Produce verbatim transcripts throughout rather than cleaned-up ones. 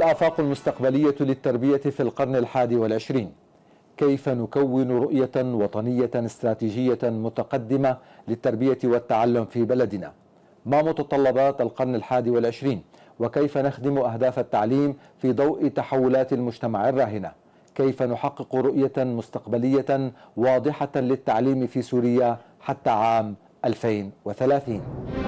الآفاق المستقبلية للتربية في القرن الحادي والعشرين. كيف نكون رؤية وطنية استراتيجية متقدمة للتربية والتعلم في بلدنا؟ ما متطلبات القرن الحادي والعشرين؟ وكيف نخدم أهداف التعليم في ضوء تحولات المجتمع الراهنة؟ كيف نحقق رؤية مستقبلية واضحة للتعليم في سوريا حتى عام ألفين وثلاثين؟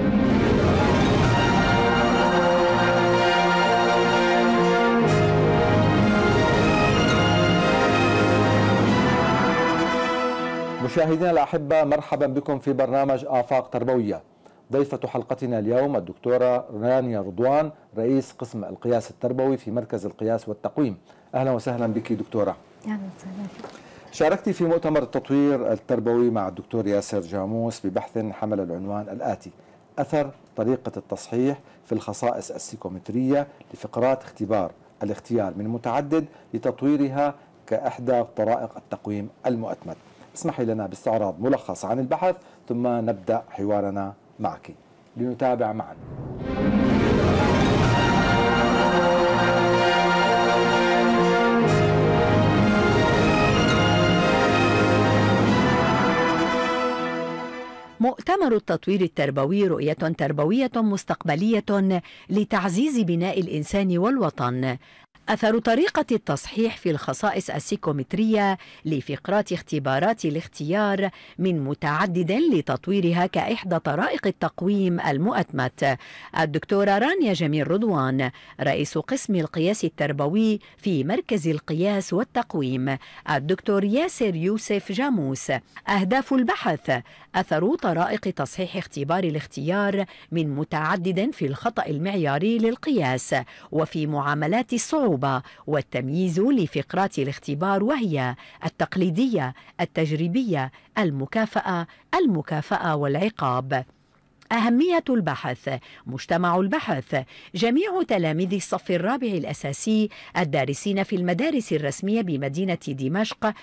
مشاهدينا الأحبة، مرحبا بكم في برنامج آفاق تربوية. ضيفة حلقتنا اليوم الدكتورة رانيا رضوان، رئيس قسم القياس التربوي في مركز القياس والتقويم. أهلا وسهلا بك دكتورة. أهلا وسهلا. شاركتي في مؤتمر التطوير التربوي مع الدكتور ياسر جاموس ببحث حمل العنوان الآتي: أثر طريقة التصحيح في الخصائص السيكومترية لفقرات اختبار الاختيار من متعدد لتطويرها كإحدى طرائق التقويم المؤتمت. اسمحي لنا باستعراض ملخص عن البحث ثم نبدأ حوارنا معك لنتابع معا. مؤتمر التطوير التربوي رؤية تربوية مستقبلية لتعزيز بناء الإنسان والوطن. أثر طريقة التصحيح في الخصائص السيكومترية لفقرات اختبارات الاختيار من متعدد لتطويرها كإحدى طرائق التقويم المؤتمت. الدكتورة رانيا جميل رضوان، رئيس قسم القياس التربوي في مركز القياس والتقويم. الدكتور ياسر يوسف جاموس. أهداف البحث: أثر طرائق تصحيح اختبار الاختيار من متعدد في الخطأ المعياري للقياس وفي معاملات الصعوبة والتمييز لفقرات الاختبار، وهي التقليدية، التجريبية، المكافأة، المكافأة والعقاب. أهمية البحث: مجتمع البحث جميع تلاميذ الصف الرابع الأساسي الدارسين في المدارس الرسمية بمدينة دمشق،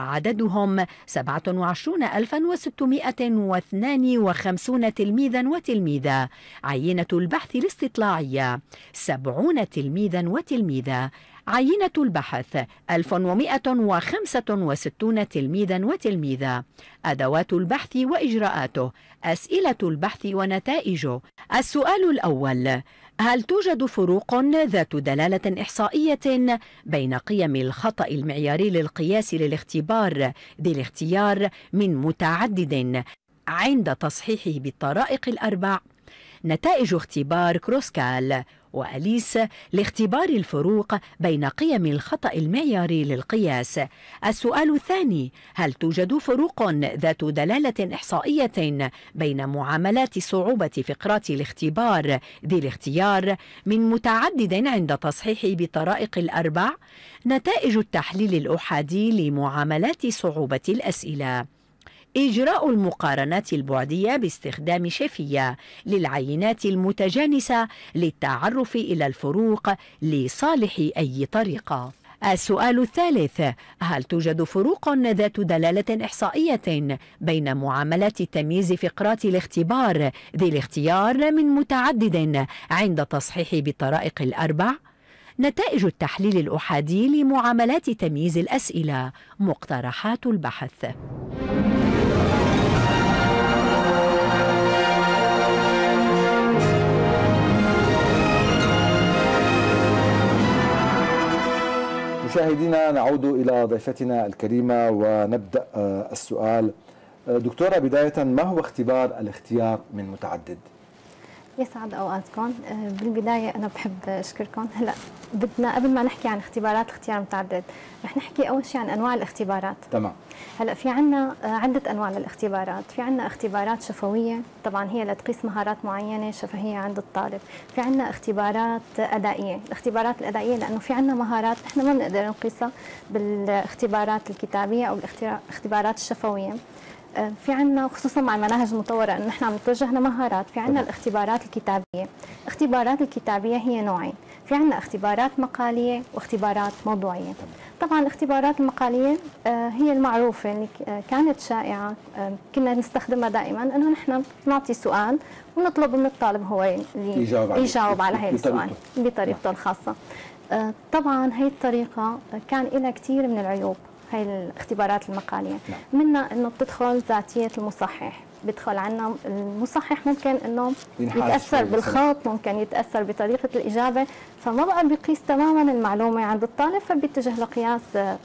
وعددهم سبعة وعشرين ألفا وستمائة واثنين وخمسين تلميذا وتلميذة. عينة البحث الاستطلاعية سبعين تلميذا وتلميذة. عينة البحث ألف ومائة وخمسة وستين تلميذا وتلميذة. أدوات البحث وإجراءاته: أسئلة البحث ونتائجه. السؤال الأول: هل توجد فروق ذات دلالة إحصائية بين قيم الخطأ المعياري للقياس للاختبار ذي الاختيار من متعدد عند تصحيحه بالطرائق الأربع؟ نتائج اختبار كروسكال وأليس لاختبار الفروق بين قيم الخطأ المعياري للقياس. السؤال الثاني: هل توجد فروق ذات دلالة إحصائية بين معاملات صعوبة فقرات الاختبار ذي الاختيار من متعدد عند تصحيحه بالطرائق الأربع؟ نتائج التحليل الأحادي لمعاملات صعوبة الأسئلة. إجراء المقارنات البعدية باستخدام شفية للعينات المتجانسة للتعرف إلى الفروق لصالح أي طريقة. السؤال الثالث: هل توجد فروق ذات دلالة إحصائية بين معاملات تمييز فقرات الاختبار ذي الاختيار من متعدد عند تصحيح بالطرائق الأربع؟ نتائج التحليل الأحادي لمعاملات تمييز الأسئلة. مقترحات البحث. مشاهدينا، نعود إلى ضيفتنا الكريمة ونبدأ السؤال. دكتورة، بداية، ما هو اختبار الاختيار من متعدد؟ يسعد اوقاتكم. بالبدايه انا بحب اشكركم. هلا بدنا قبل ما نحكي عن اختبارات الاختيار المتعدد رح نحكي اول شيء عن انواع الاختبارات. تمام. هلا في عندنا عده انواع للاختبارات. في عندنا اختبارات شفويه، طبعا هي لتقيس مهارات معينه شفهيه عند الطالب. في عندنا اختبارات ادائيه. الاختبارات الادائيه لانه في عندنا مهارات احنا ما بنقدر نقيسها بالاختبارات الكتابيه او الاختبارات الشفويه. في عندنا خصوصا مع المناهج المطوره انه نحن عم نتوجه لمهارات. في عندنا الاختبارات الكتابيه. الاختبارات الكتابيه هي نوعين: في عندنا اختبارات مقاليه واختبارات موضوعيه. طبعا الاختبارات المقاليه هي المعروفه اللي كانت شائعه، كنا نستخدمها دائما، انه نحن نعطي سؤال ونطلب من الطالب هو اللي يجاوب عليه, يجاوب على هذا السؤال بطريقته الخاصه. آه، طبعا هي الطريقة كان لها كثير من العيوب، هي الاختبارات المقالية. نعم. منها انه بتدخل ذاتية المصحح، بيدخل عنا المصحح ممكن انه يتاثر بالخط، ممكن يتاثر بطريقه الاجابه، فما بقى بيقيس تماما المعلومه عند الطالب، فبيتجه لقياس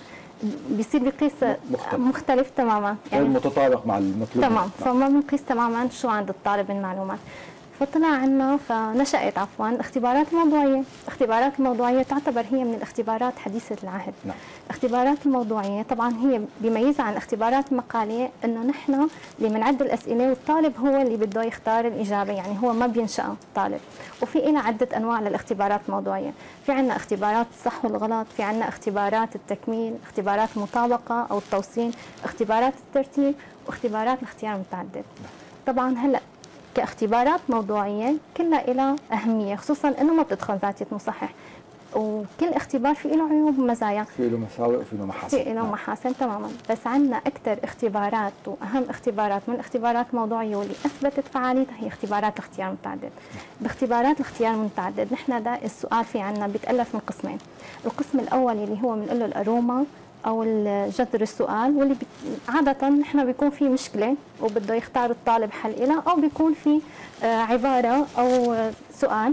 بيصير بقيس مختلف, مختلف تماما، يعني متطابق مع المطلوب. تمام، فما بنقيس تماما شو عند الطالب من معلومات. فطلع عنا فنشأت عفوا الاختبارات الموضوعية. الاختبارات الموضوعية تعتبر هي من الاختبارات حديثة العهد. نعم. الاختبارات الموضوعية طبعا هي بيميزها عن الاختبارات المقالية انه نحن اللي بنعد الأسئلة والطالب هو اللي بده يختار الإجابة، يعني هو ما بينشأ الطالب. وفي لنا عدة أنواع للاختبارات الموضوعية، في عنا اختبارات الصح والغلط، في عنا اختبارات التكميل، اختبارات المطابقة أو التوصيل، اختبارات الترتيب، واختبارات الاختيار المتعدد. طبعا هلا كاختبارات موضوعية كلها لها أهمية، خصوصا أنه ما بتدخل ذاتية مصحح، وكل اختبار في له عيوب ومزايا، في له مساوئ وفي له محاسن. في له محاسن تماما، بس عندنا أكثر اختبارات وأهم اختبارات من الاختبارات الموضوعية واللي أثبتت فعاليتها هي اختبارات الاختيار المتعدد. باختبارات الاختيار المتعدد نحن ده السؤال في عندنا بيتألف من قسمين، القسم الأول اللي هو بنقول له الأروما او جذر السؤال، واللي بي... عاده نحن بيكون في مشكله وبده يختار الطالب حل لها، او بيكون في عباره او سؤال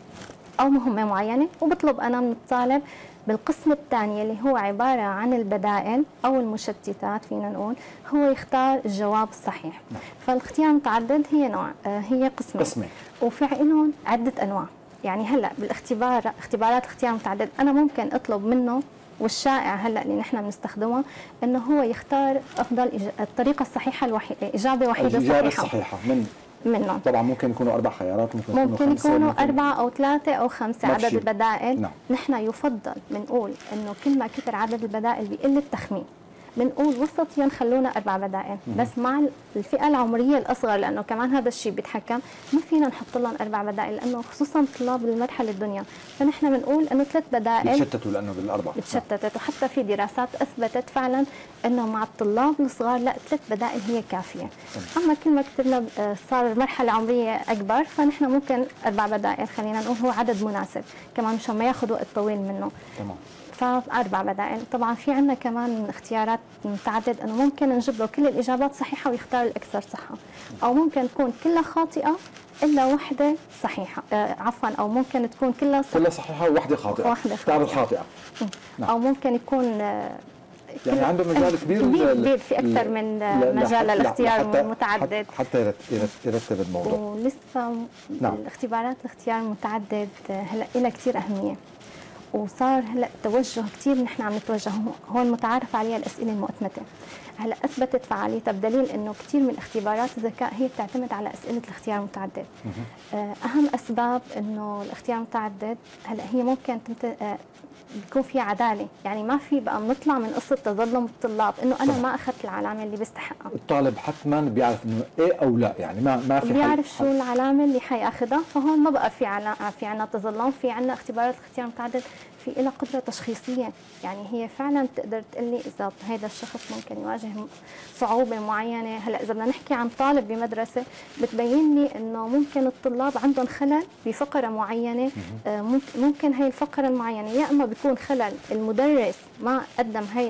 او مهمه معينه وبطلب انا من الطالب بالقسم الثاني اللي هو عباره عن البدائل او المشتتات فينا نقول، هو يختار الجواب الصحيح. فالاختيار المتعدد هي نوع هي قسمين قسمين وفي لهم عده انواع. يعني هلا بالاختبار اختبارات الاختيار المتعدد انا ممكن اطلب منه، والشائع هلا اللي نحن بنستخدمه انه هو يختار افضل إج... الطريقه الصحيحه الوحيده، اجابه وحيده صحيحه. الاجابه الصحيحه من منهم طبعا ممكن يكونوا اربع خيارات، ممكن, ممكن يكونوا اربعه او ثلاثه او خمسه عدد البدائل. نعم. نحن يفضل بنقول انه كل ما كثر عدد البدائل بيقل التخمين، بنقول وسطيا خلونا اربع بدائل، بس مع الفئه العمريه الاصغر لانه كمان هذا الشيء بيتحكم، ما فينا نحط لهم اربع بدائل لانه خصوصا طلاب المرحله الدنيا، فنحن بنقول انه ثلاث بدائل بتشتتوا لانه بالاربع بتشتتت، وحتى في دراسات اثبتت فعلا انه مع الطلاب الصغار لا ثلاث بدائل هي كافيه. اما كل ما كتبنا صار مرحله عمريه اكبر فنحن ممكن اربع بدائل، خلينا نقول هو عدد مناسب كمان مشان ما ياخذ وقت طويل منه. تمام. فأربع بدائل. طبعا في عندنا كمان اختيارات متعدد انه ممكن نجيب له كل الاجابات صحيحه ويختار الاكثر صحه، او ممكن تكون كلها خاطئه الا وحده صحيحه، آه عفوا او ممكن تكون كلها صح... كلها صحيحه وواحده خاطئه، واحده خاطئه, خاطئه. نعم. او ممكن يكون آه يعني عنده مجال كبير كبير في اكثر من مجال للاختيار المتعدد حتى يرتب الموضوع. ولسه نعم. الاختبارات الاختيار المتعدد هلا لها كثير اهميه، وصار هلا توجه كثير نحن عم نتوجه هون متعارف عليها الاسئله المؤتمته. هلا اثبتت فعاليتها بدليل انه كثير من اختبارات الذكاء هي بتعتمد على اسئله الاختيار المتعدد. اهم اسباب انه الاختيار المتعدد هلا هي ممكن تمت... بيكون فيها عداله، يعني ما في بقى بنطلع من قصه تظلم الطلاب انه انا ما اخذت العلامه اللي بيستحقها. الطالب حتما بيعرف انه ايه او لا، يعني ما ما في بيعرف شو العلامه اللي حياخذها، فهون ما بقى في علا... في عندنا تظلم، في عندنا اختبارات الاختيار المتعدد في لها قدره تشخيصيه، يعني هي فعلا بتقدر تقول لي اذا هذا الشخص ممكن يواجه صعوبه معينه. هلا اذا بدنا نحكي عن طالب بمدرسه بتبين لي انه ممكن الطلاب عندهم خلل بفقره معينه، ممكن هي الفقره المعينه يا اما بيكون خلل المدرس ما قدم هي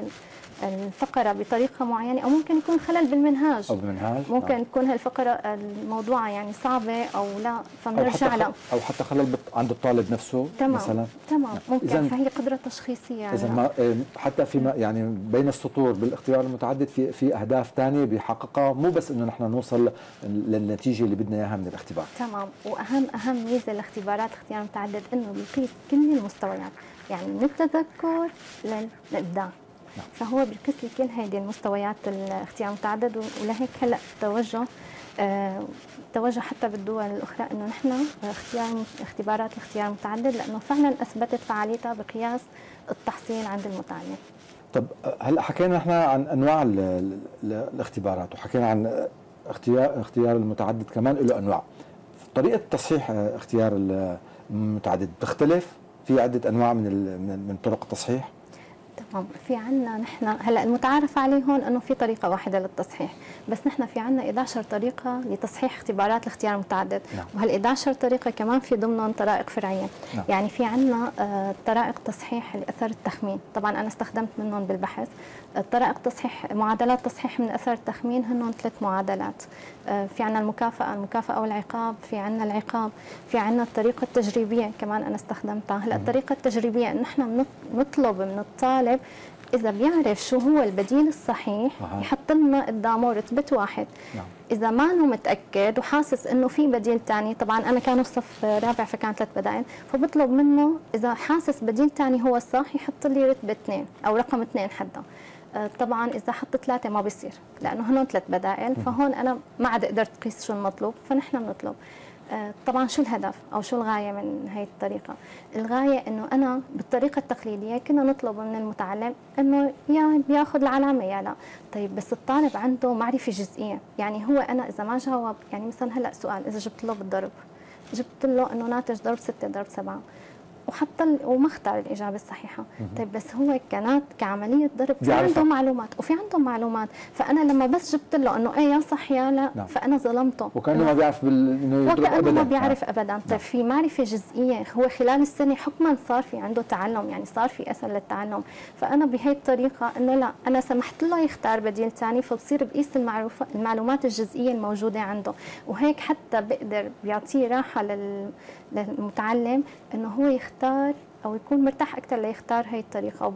الفقره بطريقه معينه، او ممكن يكون خلل بالمنهاج او بالمنهاج ممكن نعم. تكون هالفقره الموضوعه يعني صعبه او لا، فبنرجع لها، او حتى خلل عند الطالب نفسه تمام. مثلا تمام ممكن، فهي قدره تشخيصيه يعني. اذا ما حتى في يعني بين السطور بالاختيار المتعدد في في اهداف ثانيه بيحققها، مو بس انه نحن نوصل للنتيجه اللي بدنا اياها من الاختبار. تمام. واهم اهم ميزه لاختبارات الاختيار المتعدد انه بيقيس كل المستويات، يعني من التذكر للابداع. نعم. فهو بيركز لي كل هذه المستويات الاختيار المتعدد، ولهيك هلا توجه آه توجه حتى بالدول الاخرى انه نحن اختيار اختبارات الاختيار المتعدد لانه فعلا اثبتت فعاليتها بقياس التحصيل عند المتعلم. طب هلا حكينا نحن عن انواع ال ال الاختبارات، وحكينا عن اختيار اختيار المتعدد كمان له انواع. طريقه تصحيح اختيار المتعدد بتختلف؟ في عده انواع من من, من طرق التصحيح؟ تمام. في عنا نحن هلا المتعارف عليه هون انه في طريقه واحده للتصحيح، بس نحن في عنا إحدى عشرة طريقه لتصحيح اختبارات الاختيار المتعدد. نعم. وهال إحدى عشرة طريقه كمان في ضمنهم طرائق فرعيه. نعم. يعني في عنا آه طرائق تصحيح لاثر التخمين، طبعا انا استخدمت منهم بالبحث. طرائق تصحيح معادلات تصحيح من اثر التخمين هن ثلاث معادلات. آه في عنا المكافاه، المكافاه والعقاب، في عنا العقاب، في عنا الطريقه التجريبيه كمان انا استخدمتها. هلا الطريقه التجريبيه ان نحن نطلب من الطالب إذا بيعرف شو هو البديل الصحيح أه. يحط لنا قدامه رتبة واحد. نعم. إذا ما أنه متأكد وحاسس إنه في بديل ثاني، طبعا أنا كانوا صف رابع فكان ثلاث بدائل، فبطلب منه إذا حاسس بديل ثاني هو الصح يحط لي رتبة اثنين أو رقم اثنين حتى. طبعا إذا حط ثلاثة ما بيصير لأنه هن ثلاث بدائل، فهون أنا ما عاد قدرت قيس شو المطلوب، فنحن بنطلب. طبعا شو الهدف او شو الغايه من هي الطريقه؟ الغايه انه انا بالطريقه التقليديه كنا نطلب من المتعلم انه يا بياخذ العلامه يا لا. طيب بس الطالب عنده معرفه جزئيه، يعني هو انا اذا ما جاوب، يعني مثلا هلا سؤال اذا جبت له بالضرب، جبت له انه ناتج ضرب ستة ضرب سبعة وحتى وما اختار الاجابه الصحيحه. طيب بس هو كانت كعمليه ضرب في عنده معلومات وفي عنده معلومات، فانا لما بس جبت له انه ايه يا صح يا لا، نعم. فانا ظلمته وكانه ما بيعرف بال... انه يضرب ابدا، ما بيعرف ابدا. طيب نعم. في معرفه جزئيه، هو خلال السنه حكما صار في عنده تعلم، يعني صار في اثر للتعلم، فانا بهي الطريقه انه لا انا سمحت له يختار بديل ثاني، فبصير بقيس المعلومات الجزئيه الموجوده عنده، وهيك حتى بقدر بيعطيه راحه لل... للمتعلم انه هو يختار او يكون مرتاح اكثر ليختار هي الطريقه.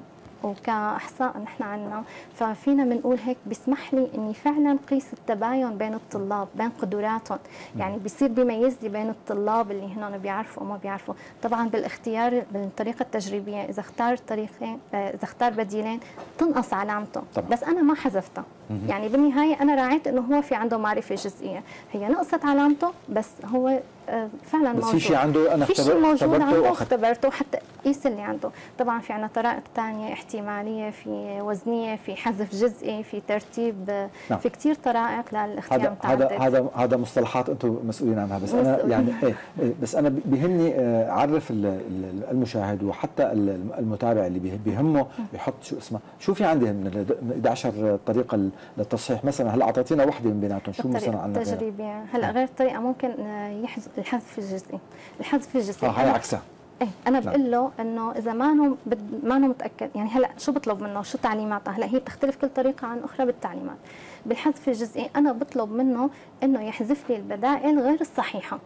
وكاحصاء نحن عندنا ففينا بنقول هيك بيسمح لي اني فعلا قيس التباين بين الطلاب بين قدراتهم، يعني بيصير بيميز لي بين الطلاب اللي هن بيعرفوا وما بيعرفوا. طبعا بالاختيار بالطريقه التجريبيه اذا اختار طريقين اذا اختار بديلين تنقص علامته طبعا. بس انا ما حذفتها، يعني بالنهايه انا راعيت انه هو في عنده معرفه جزئيه، هي نقصت علامته بس هو فعلا بس موجود. في شيء عنده انا في شيء موجود عنده واختبرته حتى قيس اللي عنده. طبعا في عندنا طرائق ثانيه احتماليه، في وزنيه، في حذف جزئي، في ترتيب، نعم. في كثير طرائق للاختيار المتعدد. هذا هذا هذا مصطلحات انتم مسؤولين عنها، بس انا يعني ايه بس انا بيهمني اعرف المشاهد وحتى المتابع اللي بيهمه يحط شو اسمه شو في عندي من إحدى عشرة طريقه للتصحيح. مثلا هلا اعطيتينا وحده من بيناتهم، شو مثلا عندنا التجريبيه؟ هلا غير الطريقه ممكن يحذف الحذف الجزئي. الحذف الجزئي اه هي عكسها. ايه انا بقول له انه اذا ما انه بد... ما انه متاكد، يعني هلا شو بطلب منه؟ شو تعليماتها؟ هلا هي بتختلف كل طريقه عن اخرى بالتعليمات. بالحذف الجزئي انا بطلب منه انه يحذف لي البدائل غير الصحيحه.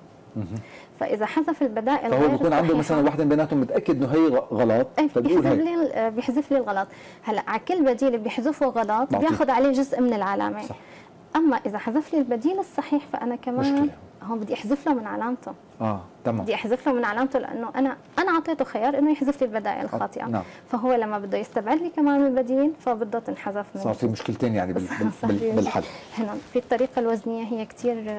فاذا حذف البدائل فهو بيكون عنده مثلا واحده بيناتهم متاكد انه هي غلط، ايه بيحذف لي بيحذف لي الغلط. هلا على كل بديل بيحذفه غلط بياخذ عليه جزء من العلامه. صح. اما اذا حذف لي البديل الصحيح فانا كمان مشكلة. هون بدي احذف له من علامته. اه تمام. بدي احذف له من علامته لانه انا انا اعطيته خيار انه يحذف لي البدائل الخاطئه. نعم. فهو لما بده يستبعد لي كمان البديل فبده تنحذف من. صار في مشكلتين يعني بال بال بالحل. هنا في الطريقه الوزنيه هي كثير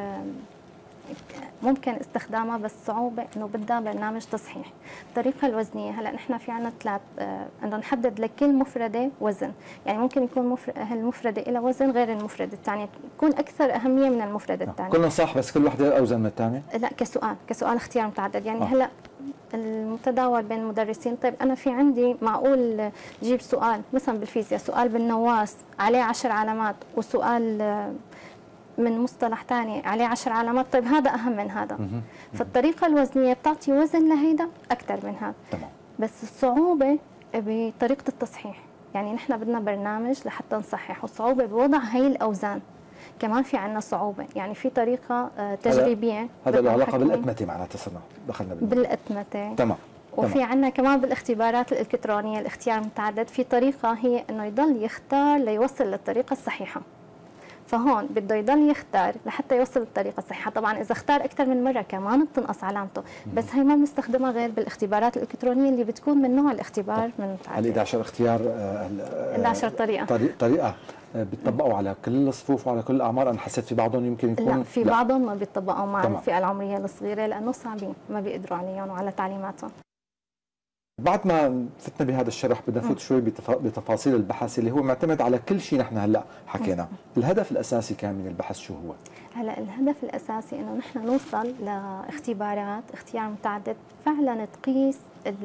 ممكن استخدامها، بس صعوبه انه بدها برنامج تصحيح. الطريقه الوزنيه هلا نحن في عندنا ثلاث بدنا نحدد لكل مفرده وزن، يعني ممكن يكون المفرده لها وزن غير المفرده الثانيه، تكون اكثر اهميه من المفرده الثانيه. كلهم صح بس كل وحده اوزن من الثانيه؟ لا كسؤال كسؤال اختيار متعدد، يعني آه. هلا المتداول بين المدرسين. طيب انا في عندي معقول جيب سؤال مثلا بالفيزياء، سؤال بالنواس عليه عشر علامات، وسؤال من مصطلح ثاني عليه عشر علامات، طيب هذا اهم من هذا. فالطريقه الوزنيه بتعطي وزن لهيدا اكثر من هذا. تمام. بس الصعوبه بطريقه التصحيح، يعني نحن بدنا برنامج لحتى نصحح، والصعوبه بوضع هي الاوزان. كمان في عندنا صعوبه، يعني في طريقه تجريبيه. هذا له علاقه بالاتمته معناتها صرنا دخلنا بالاتمته. تمام. وفي عندنا كمان بالاختبارات الالكترونيه الاختيار المتعدد في طريقه هي انه يضل يختار ليوصل للطريقه الصحيحه. فهون بده يضل يختار لحتى يوصل للطريقه الصحيحه. طبعا اذا اختار اكثر من مره كمان بتنقص علامته، بس هي ما بنستخدمها غير بالاختبارات الالكترونيه اللي بتكون من نوع الاختبار من متعدد. ال إحدى عشرة اختيار إحدى عشرة طريقه طريقه بيطبقوا على كل الصفوف وعلى كل الاعمار؟ انا حسيت في بعضهم يمكن يكون لا في لا. بعضهم ما بيطبقوا مع الفئه العمريه الصغيره لانه صعبين ما بيقدروا عليهم وعلى تعليماتهم. بعد ما فتنا بهذا الشرح بدنا نفوت شوي بتفاصيل البحث اللي هو معتمد على كل شيء نحن هلا حكينا. الهدف الاساسي كان من البحث شو هو؟ هلا الهدف الاساسي انه نحن نوصل لاختبارات اختيار متعدد فعلا تقيس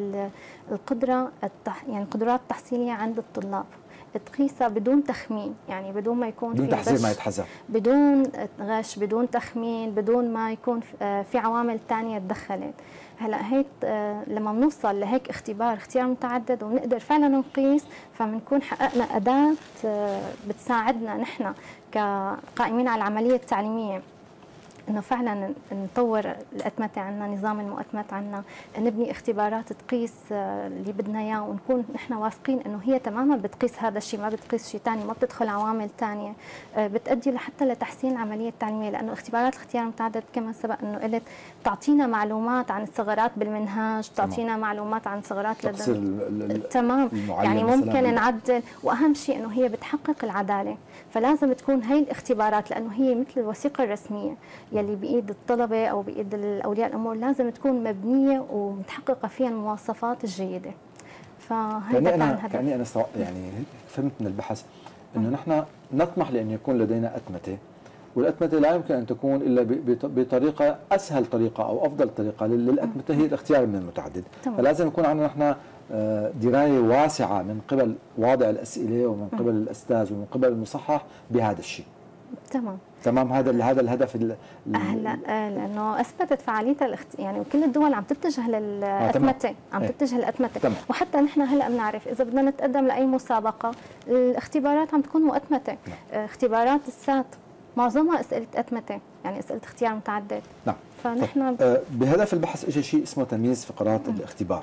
القدره التح... يعني القدرات التحصيليه عند الطلاب، تقيسها بدون تخمين، يعني بدون ما يكون بدون في تحذير ما يتحذر، بدون غش، بدون تخمين، بدون ما يكون في عوامل ثانيه تدخلت. هلا هيك لما بنوصل لهيك اختبار اختيار متعدد ونقدر فعلا نقيس، فبنكون حققنا اداه بتساعدنا نحن كقائمين على العمليه التعليميه انه فعلا نطور الاتمته عندنا، نظام المؤتمت عندنا، نبني اختبارات تقيس اللي بدنا اياه ونكون نحن واثقين انه هي تماما بتقيس هذا الشيء، ما بتقيس شيء ثاني، ما بتدخل عوامل ثانيه بتؤدي حتى لتحسين العمليه التعليميه، لانه اختبارات الاختيار المتعدد كما سبق انه قلت بتعطينا معلومات عن الثغرات بالمنهاج، بتعطينا معلومات عن ثغرات لدى تمام، يعني ممكن نعدل، واهم شيء انه هي بتحقق العداله، فلازم تكون هي الاختبارات لانه هي مثل الوثيقه الرسميه يلي بايد الطلبه او بايد اولياء الامور، لازم تكون مبنيه ومتحققه فيها المواصفات الجيده. فهذا كان هدف. كاني انا يعني فهمت من البحث انه نحن نطمح لان يكون لدينا اتمته، والاتمته لا يمكن ان تكون الا بطريقه اسهل طريقه او افضل طريقه للاتمته هي الاختيار من المتعدد، تمام. فلازم يكون عندنا نحن درايه واسعه من قبل واضع الاسئله ومن قبل الاستاذ ومن قبل المصحح بهذا الشيء. تمام تمام. هذا هذا الهدف. هلا لانه اثبتت فعاليتها الاخت... يعني وكل الدول عم تتجه للاتمته، آه عم تتجه للاتمته، تمام. وحتى نحن هلا بنعرف اذا بدنا نتقدم لاي مسابقه الاختبارات عم تكون مؤتمته، نعم. اختبارات السات معظمها اسئله اتمته، يعني اسئله اختيار متعدد، نعم. فنحن طيب. آه بهدف البحث اجى شيء اسمه تمييز فقرات م. الاختبار،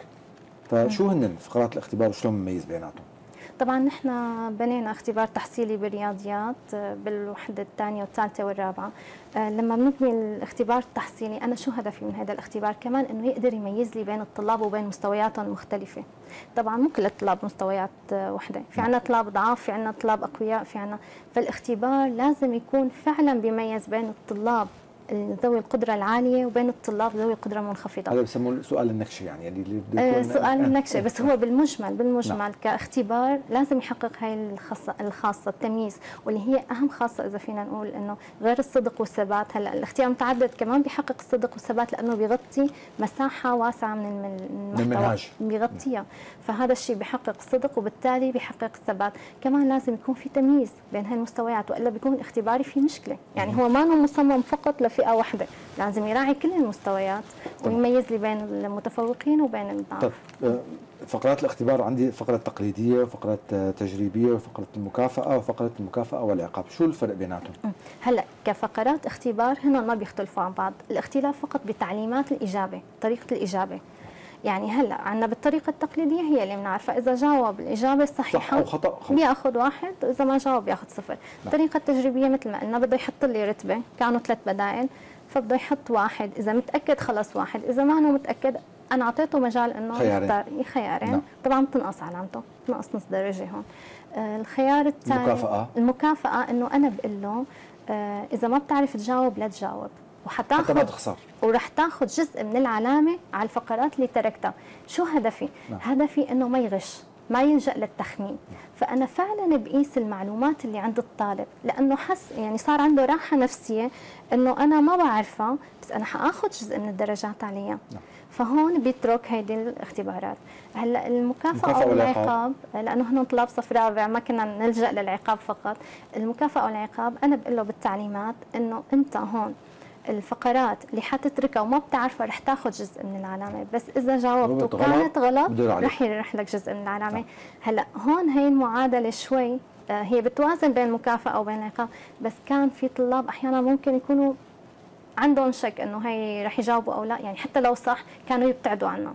فشو هن فقرات الاختبار وشلون بنميز بيناتهم؟ طبعا نحن بنينا اختبار تحصيلي بالرياضيات بالوحده الثانيه والثالثه والرابعه. لما بنبني الاختبار التحصيلي انا شو هدفي من هذا الاختبار؟ كمان انه يقدر يميز لي بين الطلاب وبين مستوياتهم المختلفه. طبعا مو كل الطلاب مستويات وحده، في عندنا طلاب ضعاف، في عندنا طلاب اقوياء، في عندنا، فالاختبار لازم يكون فعلا بيميز بين الطلاب ذوي القدرة العالية وبين الطلاب ذوي القدرة المنخفضة. هذا بسموه سؤال النكشة، يعني اللي بده يكون آه سؤال النكشة، بس هو بالمجمل بالمجمل نعم. كاختبار لازم يحقق هاي الخاصة الخاصة التمييز، واللي هي أهم خاصة إذا فينا نقول إنه غير الصدق والثبات. هلا الاختيار المتعدد كمان بيحقق الصدق والثبات لأنه بيغطي مساحة واسعة من المحتوى بيغطيها، فهذا الشيء بيحقق الصدق وبالتالي بيحقق الثبات. كمان لازم يكون في تمييز بين هاي المستويات، وإلا بيكون اختباري في مشكلة، يعني هو ما هو مصمم فقط فئة واحدة، لازم يراعي كل المستويات ويميز لي بين المتفوقين وبين الضعاف. طيب فقرات الاختبار عندي فقرة تقليدية وفقرة تجريبية وفقرة المكافأة وفقرة المكافأة والعقاب، شو الفرق بيناتهم؟ هلا كفقرات اختبار هن ما بيختلفوا عن بعض، الاختلاف فقط بتعليمات الإجابة، طريقة الإجابة. يعني هلا عندنا بالطريقه التقليديه هي اللي بنعرفها، اذا جاوب الاجابه الصحيحه صح او خطا بياخذ واحد، واذا ما جاوب بياخذ صفر. الطريقه التجريبيه مثل ما قلنا بده يحط لي رتبه، كانوا ثلاث بدائل فبده يحط واحد، اذا متاكد خلص واحد، اذا ما هو متاكد انا اعطيته مجال انه يختار خيارين، نعم. طبعا بتنقص علامته، بتنقص نص درجه هون. آه الخيار الثاني المكافاه المكافاه انه انا بقول له آه اذا ما بتعرف تجاوب لا تجاوب، وحتاخذ حتى ما تخسر، ورح تاخذ جزء من العلامه على الفقرات اللي تركتها. شو هدفي؟ نعم. هدفي انه ما يغش، ما يلجأ للتخمين، نعم. فانا فعلا بقيس المعلومات اللي عند الطالب، لانه حس يعني صار عنده راحه نفسيه انه انا ما بعرفها بس انا حاخذ جزء من الدرجات عليها، نعم. فهون بيترك هيدي الاختبارات. هلا المكافاه والعقاب، لانه هن طلاب صف رابع ما كنا نلجأ للعقاب فقط، المكافاه والعقاب انا بقول له بالتعليمات انه انت هون الفقرات اللي حتتركها وما بتعرفها رح تاخذ جزء من العلامه، بس اذا جاوبت وكانت غلط رح يروح لك جزء من العلامه. هلا هون هي المعادله شوي هي بتوازن بين المكافاه وبين العقاب، بس كان في طلاب احيانا ممكن يكونوا عندهم شك انه هي رح يجاوبوا او لا، يعني حتى لو صح كانوا يبتعدوا عنها.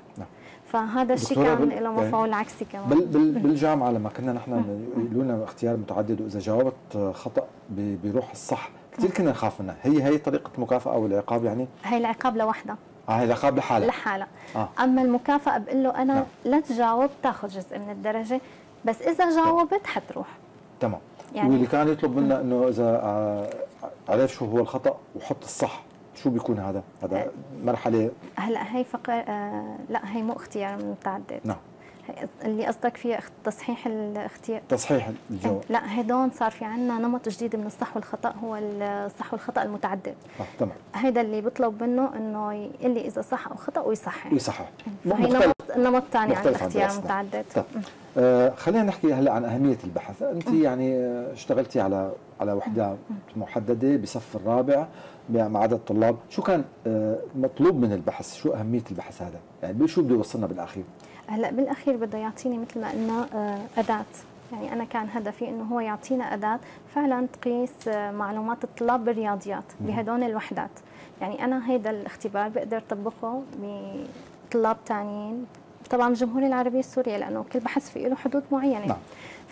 فهذا الشيء كان له مفعول عكسي كمان. بال بال بالجامعه لما كنا نحن يقولوا لنا اختيار متعدد واذا جاوبت خطا بيروح الصح، كثير كنا نخاف منها. هي هي طريقه المكافاه والعقاب، يعني هي العقاب لوحدها، اه هي العقاب لحالها لحالها آه. اما المكافاه بقول له انا نعم. لا تجاوب تاخذ جزء من الدرجه، بس اذا جاوبت حتروح. تمام. يعني واللي كان يطلب منا انه اذا عرف شو هو الخطا وحط الصح شو بيكون هذا؟ هذا مرحله هلا هي فقر آه لا هي مو اختيار متعدد. نعم. اللي قصدك فيه تصحيح الاختيار، تصحيح الجو. لا هدول صار في عندنا نمط جديد من الصح والخطا، هو الصح والخطا المتعدد. اه تمام. هيدا اللي بيطلب منه انه يقول لي اذا صح او خطا ويصحح. ويصحح. فهي نمط نمط ثاني عن الاختيار المتعدد. آه خلينا نحكي هلا عن اهميه البحث. انت م. يعني اشتغلتي على على وحده محدده بصف الرابع مع عدد طلاب، شو كان آه مطلوب من البحث؟ شو اهميه البحث هذا؟ يعني شو بده يوصلنا بالاخير؟ هلا بالاخير بده يعطيني مثل ما قلنا اداه، يعني انا كان هدفي انه هو يعطينا اداه فعلا تقيس معلومات الطلاب بالرياضيات بهدول الوحدات. يعني انا هيدا الاختبار بقدر طبقه بطلاب ثانيين طبعا بالجمهوريه العربيه السوريه، لانه كل بحث فيه له حدود معينه. نعم.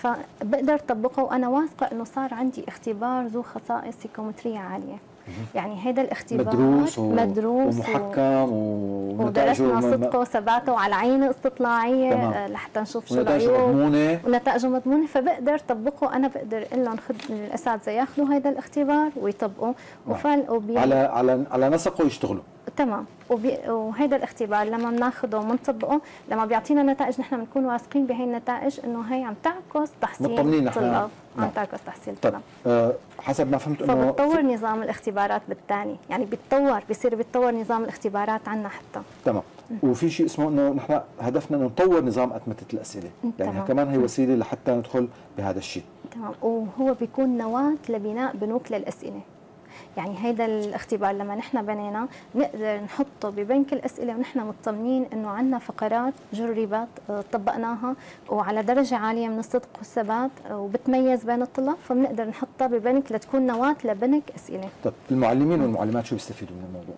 فبقدر طبقه وانا واثقه انه صار عندي اختبار ذو خصائص سيكومتريه عاليه. يعني هذا الاختبار مدروس, و... مدروس ومحكم و... ودرسنا صدقه وثباته وعلى عينه استطلاعيه لحتى نشوف شو العيوب مضمونه ونتائجه مضمونه، فبقدر طبقه. انا بقدر اقول لهم خد الاساتذه ياخذوا هذا الاختبار ويطبقوا وفعل وبي... على على على نسقه يشتغلوا. تمام. وبي... وهذا الاختبار لما بناخذه وبنطبقه لما بيعطينا نتائج نحن بنكون واثقين بهي النتائج انه هي عم تعكس تحصيل الطلاب، عم تعكس تحصيل الطلاب. أه حسب ما فهمت انه فبتطور نظام الاختبارات بالتالي، يعني بيتطور بيصير بيتطور نظام الاختبارات عنا حتى. تمام. وفي شيء اسمه انه نحن هدفنا انه نطور نظام اتمته الاسئله، يعني تمام. كمان هي وسيله لحتى ندخل بهذا الشيء. تمام. وهو بيكون نواه لبناء بنوك للاسئله. يعني هيدا الاختبار لما نحن بنينا نقدر نحطه ببنك الاسئله ونحن مطمنين انه عندنا فقرات جربت طبقناها وعلى درجه عاليه من الصدق والثبات وبتميز بين الطلاب، فبنقدر نحطها ببنك لتكون نواه لبنك اسئله. طيب المعلمين والمعلمات شو بيستفيدوا من الموضوع؟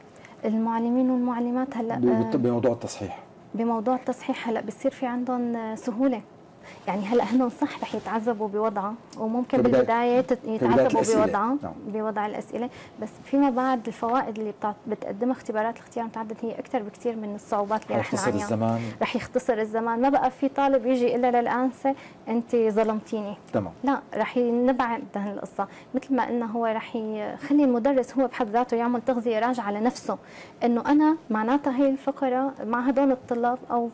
المعلمين والمعلمات هلا بموضوع التصحيح بموضوع التصحيح هلا بصير في عندهم سهوله. يعني هلا هن صح رح يتعذبوا بوضعها وممكن بالبدايه يتعذبوا بوضعها نعم. بوضع الاسئله، بس فيما بعد الفوائد اللي بتقدمها اختبارات الاختيار المتعدد هي اكثر بكثير من الصعوبات اللي رح نعانيها. الزمان رح يختصر الزمان، ما بقى في طالب يجي الا للانسه انت ظلمتيني. تمام. لا رح نبعد عن القصه، مثل ما قلنا هو رح يخلي المدرس هو بحد ذاته يعمل تغذيه راجعه لنفسه، انه انا معناتها هي الفقره مع هدول الطلاب او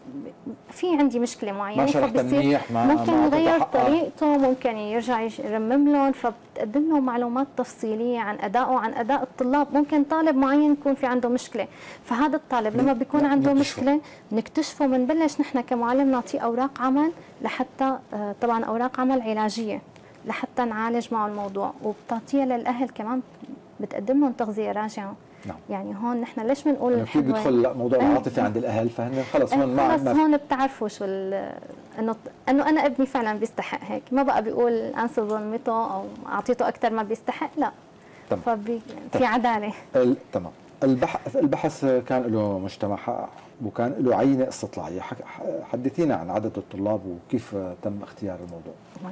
في عندي مشكله معينه فبصير ممكن يغير طريقته، ممكن يرجع يرمم لهم، فبتقدم لهم معلومات تفصيليه عن ادائه عن اداء الطلاب. ممكن طالب معين يكون في عنده مشكله، فهذا الطالب لما بيكون عنده مشكله نكتشفه، بنبلش نحن كمعلم نعطيه اوراق عمل لحتى طبعا اوراق عمل علاجيه لحتى نعالج معه الموضوع، وبتعطيها للاهل كمان بتقدم لهم تغذيه راجعه. نعم. يعني هون نحن ليش بنقول يعني كيف بيدخل موضوع العاطفه عند الاهل، فهن خلص هون ما خلص هون بتعرفوا شو انه انه انا ابني فعلا بيستحق هيك، ما بقى بيقول انسى ظلمته او اعطيته اكثر ما بيستحق، لا. تمام. فبي في عداله. تمام. البحث البحث كان له مجتمع وكان له عينه استطلاعيه، حدثينا عن عدد الطلاب وكيف تم اختيار الموضوع.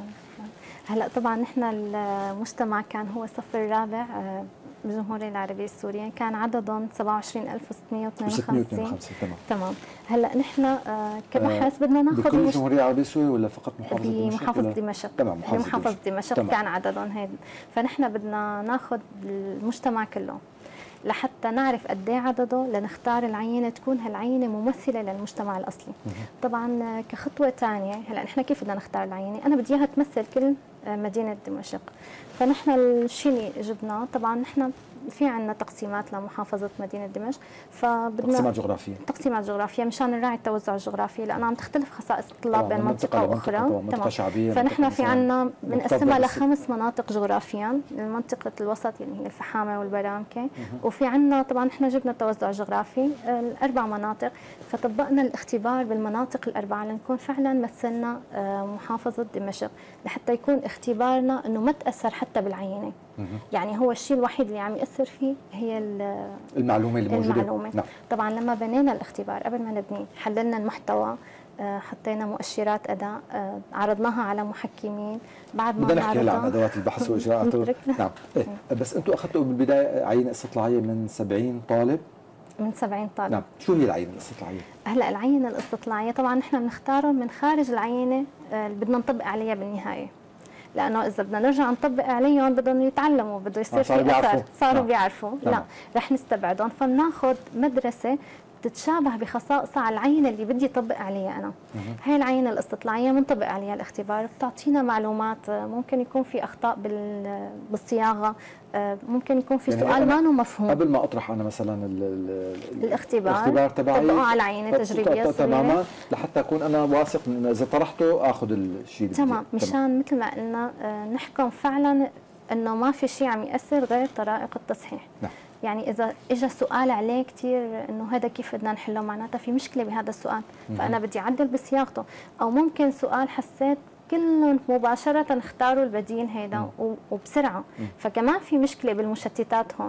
هلا طبعا نحن المجتمع كان هو الصف الرابع بالجمهورية العربية السورية، كان عددهم سبعة وعشرين ألف وستمئة واثنين وخمسين. تمام. تمام. هلا نحن كبحث بدنا ناخذ بكل الجمهورية العربية السورية ولا فقط محافظة دمشق؟ بمحافظة دمشق. تمام. بمحافظة دمشق كان عددهم هيك، فنحن بدنا ناخذ المجتمع كله لحتى نعرف قد ايه عدده لنختار العينه تكون هالعينه ممثله للمجتمع الاصلي. طبعا كخطوه ثانيه هلا نحن كيف بدنا نختار العينه؟ انا بدي اياها تمثل كل مدينه دمشق، فنحن الشيء اللي جبناه طبعا نحن في عندنا تقسيمات لمحافظه مدينه دمشق، فبدنا تقسيمات جغرافيه تقسيمات جغرافيه مشان نراعي التوزع الجغرافي، لانه عم تختلف خصائص الطلاب بين منطقه واخرى. منطقه شعبيه، فنحن في عندنا بنقسمها لخمس مناطق جغرافيا، منطقه الوسط اللي هي الفحامه والبرامكه، وفي عندنا طبعا نحن جبنا التوزع الجغرافي الاربع مناطق، فطبقنا الاختبار بالمناطق الاربعه لنكون فعلا مثلنا محافظه دمشق، لحتى يكون اختبارنا انه ما تاثر حتى بالعينه. يعني هو الشيء الوحيد اللي عم ياثر فيه هي المعلومه اللي موجوده. المعلومه. نعم. طبعا لما بنينا الاختبار قبل ما نبنيه حللنا المحتوى، حطينا مؤشرات اداء، عرضناها على محكمين. بعد ما بدنا نحكي هلا عن ادوات البحث واجراءاته. نعم. إيه. بس انتم اخذتوا بالبدايه عينه استطلاعيه من سبعين طالب؟ من سبعين طالب. نعم. شو هي العينه الاستطلاعيه؟ هلا العينه الاستطلاعيه طبعا نحن بنختارهم من خارج العينه اللي بدنا نطبق عليها بالنهايه. لانه اذا بدنا نرجع نطبق عليهم بدهم يتعلموا، بده يصير في اثر، صاروا بيعرفوا، لا رح نستبعدهم. فبناخذ مدرسه تتشابه بخصائصها على العينه اللي بدي اطبق عليها انا. هاي العينه الاستطلاعيه بنطبق عليها الاختبار، بتعطينا معلومات، ممكن يكون في اخطاء بالصياغه، ممكن يكون في يعني سؤال ما انه مفهوم. قبل ما اطرح انا مثلا ال ال الاختبار الاختبار تبعي طبقه على عينه تجريبيه تماما، لحتى اكون انا واثق ان اذا طرحته اخذ الشيء اللي تمام، مشان مثل ما قلنا نحكم فعلا انه ما في شيء عم ياثر غير طرائق التصحيح. نعم. يعني اذا اجى سؤال عليه كثير انه هذا كيف بدنا نحله، معناتها في مشكله بهذا السؤال، فانا بدي اعدل بصياغته. او ممكن سؤال حسيت كلهم مباشره اختاروا البديل هيدا وبسرعه، فكمان في مشكله بالمشتتات هون.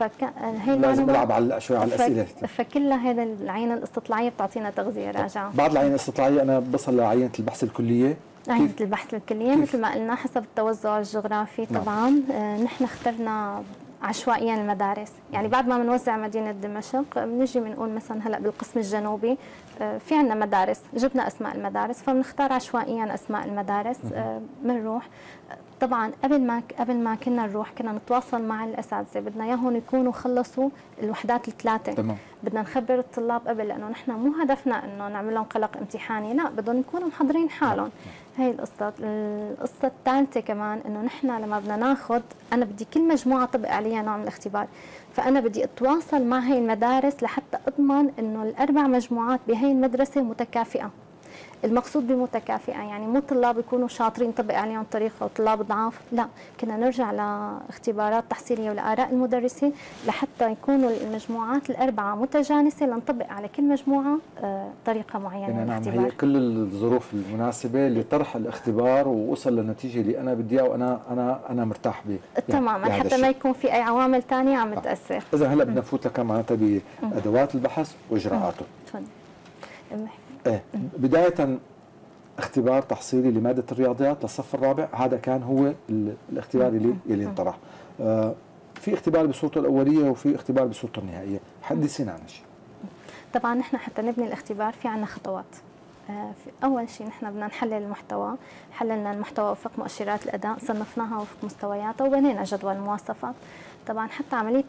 فهي لازم نلعب على شوي على الاسئله. فكلها هذا العينه الاستطلاعيه بتعطينا تغذيه راجعه. بعد العينه الاستطلاعيه انا بصل لعينه البحث الكليه. عينة البحث الكلية مثل ما قلنا حسب التوزع الجغرافي طبعا. آه نحن اخترنا عشوائيا المدارس، يعني بعد ما بنوزع مدينة دمشق بنجي بنقول مثلا هلا بالقسم الجنوبي آه في عندنا مدارس، جبنا اسماء المدارس فبنختار عشوائيا اسماء المدارس. آه بنروح طبعا قبل ما قبل ما كنا نروح كنا نتواصل مع الاساتذه، بدنا اياهم يكونوا خلصوا الوحدات الثلاثه. تمام. بدنا نخبر الطلاب قبل، لانه نحن مو هدفنا انه نعمل لهم قلق امتحاني، لا بدهم يكونوا محضرين حالهم. هي القصه. القصه الثالثه كمان انه نحن لما بدنا ناخذ، انا بدي كل مجموعه طبق عليها نوع من الاختبار، فانا بدي اتواصل مع هي المدارس لحتى اضمن انه الاربع مجموعات بهي المدرسه متكافئه. المقصود بمتكافئه يعني مو طلاب يكونوا شاطرين طبق عليهم طريقه وطلاب ضعاف، لا، كنا نرجع لاختبارات تحصيليه ولاراء المدرسين لحتى يكونوا المجموعات الاربعه متجانسه لنطبق على كل مجموعه طريقه معينه يعني من نعم، الاختبار. هي كل الظروف المناسبه لطرح الاختبار ووصل للنتيجه اللي انا بدي اياها وانا انا انا مرتاح به. تماما، يعني حتى ما يكون في اي عوامل ثانيه عم تاثر. اذا هلا بدنا نفوت لك معناتها بادوات البحث واجراءاته. تفضل. ايه بداية اختبار تحصيلي لمادة الرياضيات للصف الرابع، هذا كان هو الاختبار اللي اللي انطرح. آه في اختبار بصورته الأولية وفي اختبار بصورته النهائية، حدثينا عن شيء. طبعا نحن حتى نبني الاختبار في عندنا خطوات. آه في أول شيء نحن بدنا نحلل المحتوى، حللنا المحتوى وفق مؤشرات الأداء، صنفناها وفق مستوياتها وبنينا جدول المواصفات. طبعا حتى عملية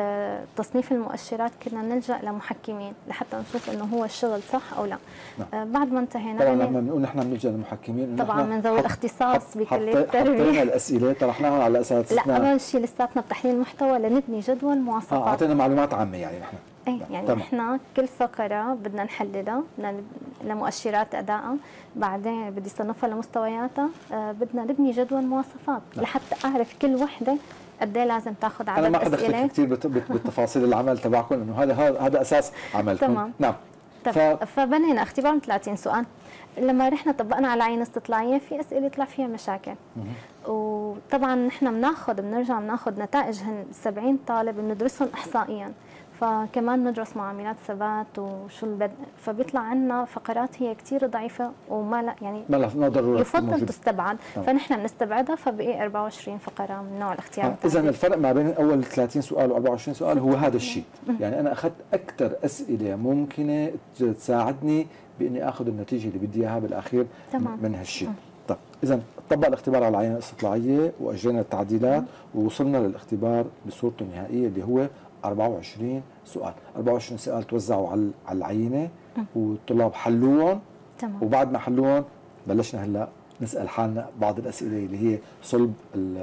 تصنيف المؤشرات كنا نلجأ لمحكمين لحتى نشوف انه هو الشغل صح او لا. نعم. آه بعد ما انتهينا طبعا لما بنقول نحن بنلجأ للمحكمين طبعا من ذوي الاختصاص بكلية التربية. حطينا الاسئله طرحناها على اساس لا، اول شيء لساتنا بتحليل المحتوى لنبني جدول مواصفات. اه اعطينا معلومات عامه يعني نحن. اي يعني نحن كل فقره بدنا نحللها لمؤشرات ادائها، بعدين بدي صنفها لمستوياتها، آه بدنا نبني جدول مواصفات. نعم. لحتى اعرف كل وحده قد ايه لازم تاخذ عدد اسئله. انا ما اسئله كثير بالتفاصيل العمل تبعكم، انه هذا هذا اساس عملكم. تمام. نعم. ف... فبنينا اختبار من ثلاثين سؤال. لما رحنا طبقنا على عينه استطلاعيه في اسئله طلع فيها مشاكل. مه. وطبعا نحن بناخذ بنرجع بناخذ نتائج سبعين طالب بندرسهم احصائيا، فكمان ندرس معاملات ثبات وشو البد... فبيطلع عندنا فقرات هي كثير ضعيفه وما لا يعني ما لها ضروره يفضل تستبعد. آه. فنحن بنستبعدها، فبقي أربعة وعشرين فقره من نوع الاختيار. آه. اذا الفرق ما بين اول ثلاثين سؤال وأربعة وعشرين سؤال هو هذا الشيء. يعني انا اخذت اكثر اسئله ممكنه تساعدني باني اخذ النتيجه اللي بدي اياها بالاخير. تمام. من هالشيء. طيب اذا طبق الاختبار على العينه الاستطلاعيه واجرينا التعديلات ووصلنا للاختبار بصورته النهائيه اللي هو أربعة وعشرين سؤال. أربعة وعشرين سؤال توزعوا على على العينه والطلاب حلوهم. تمام. وبعد ما حلوهم بلشنا هلا نسال حالنا بعض الاسئله اللي هي صلب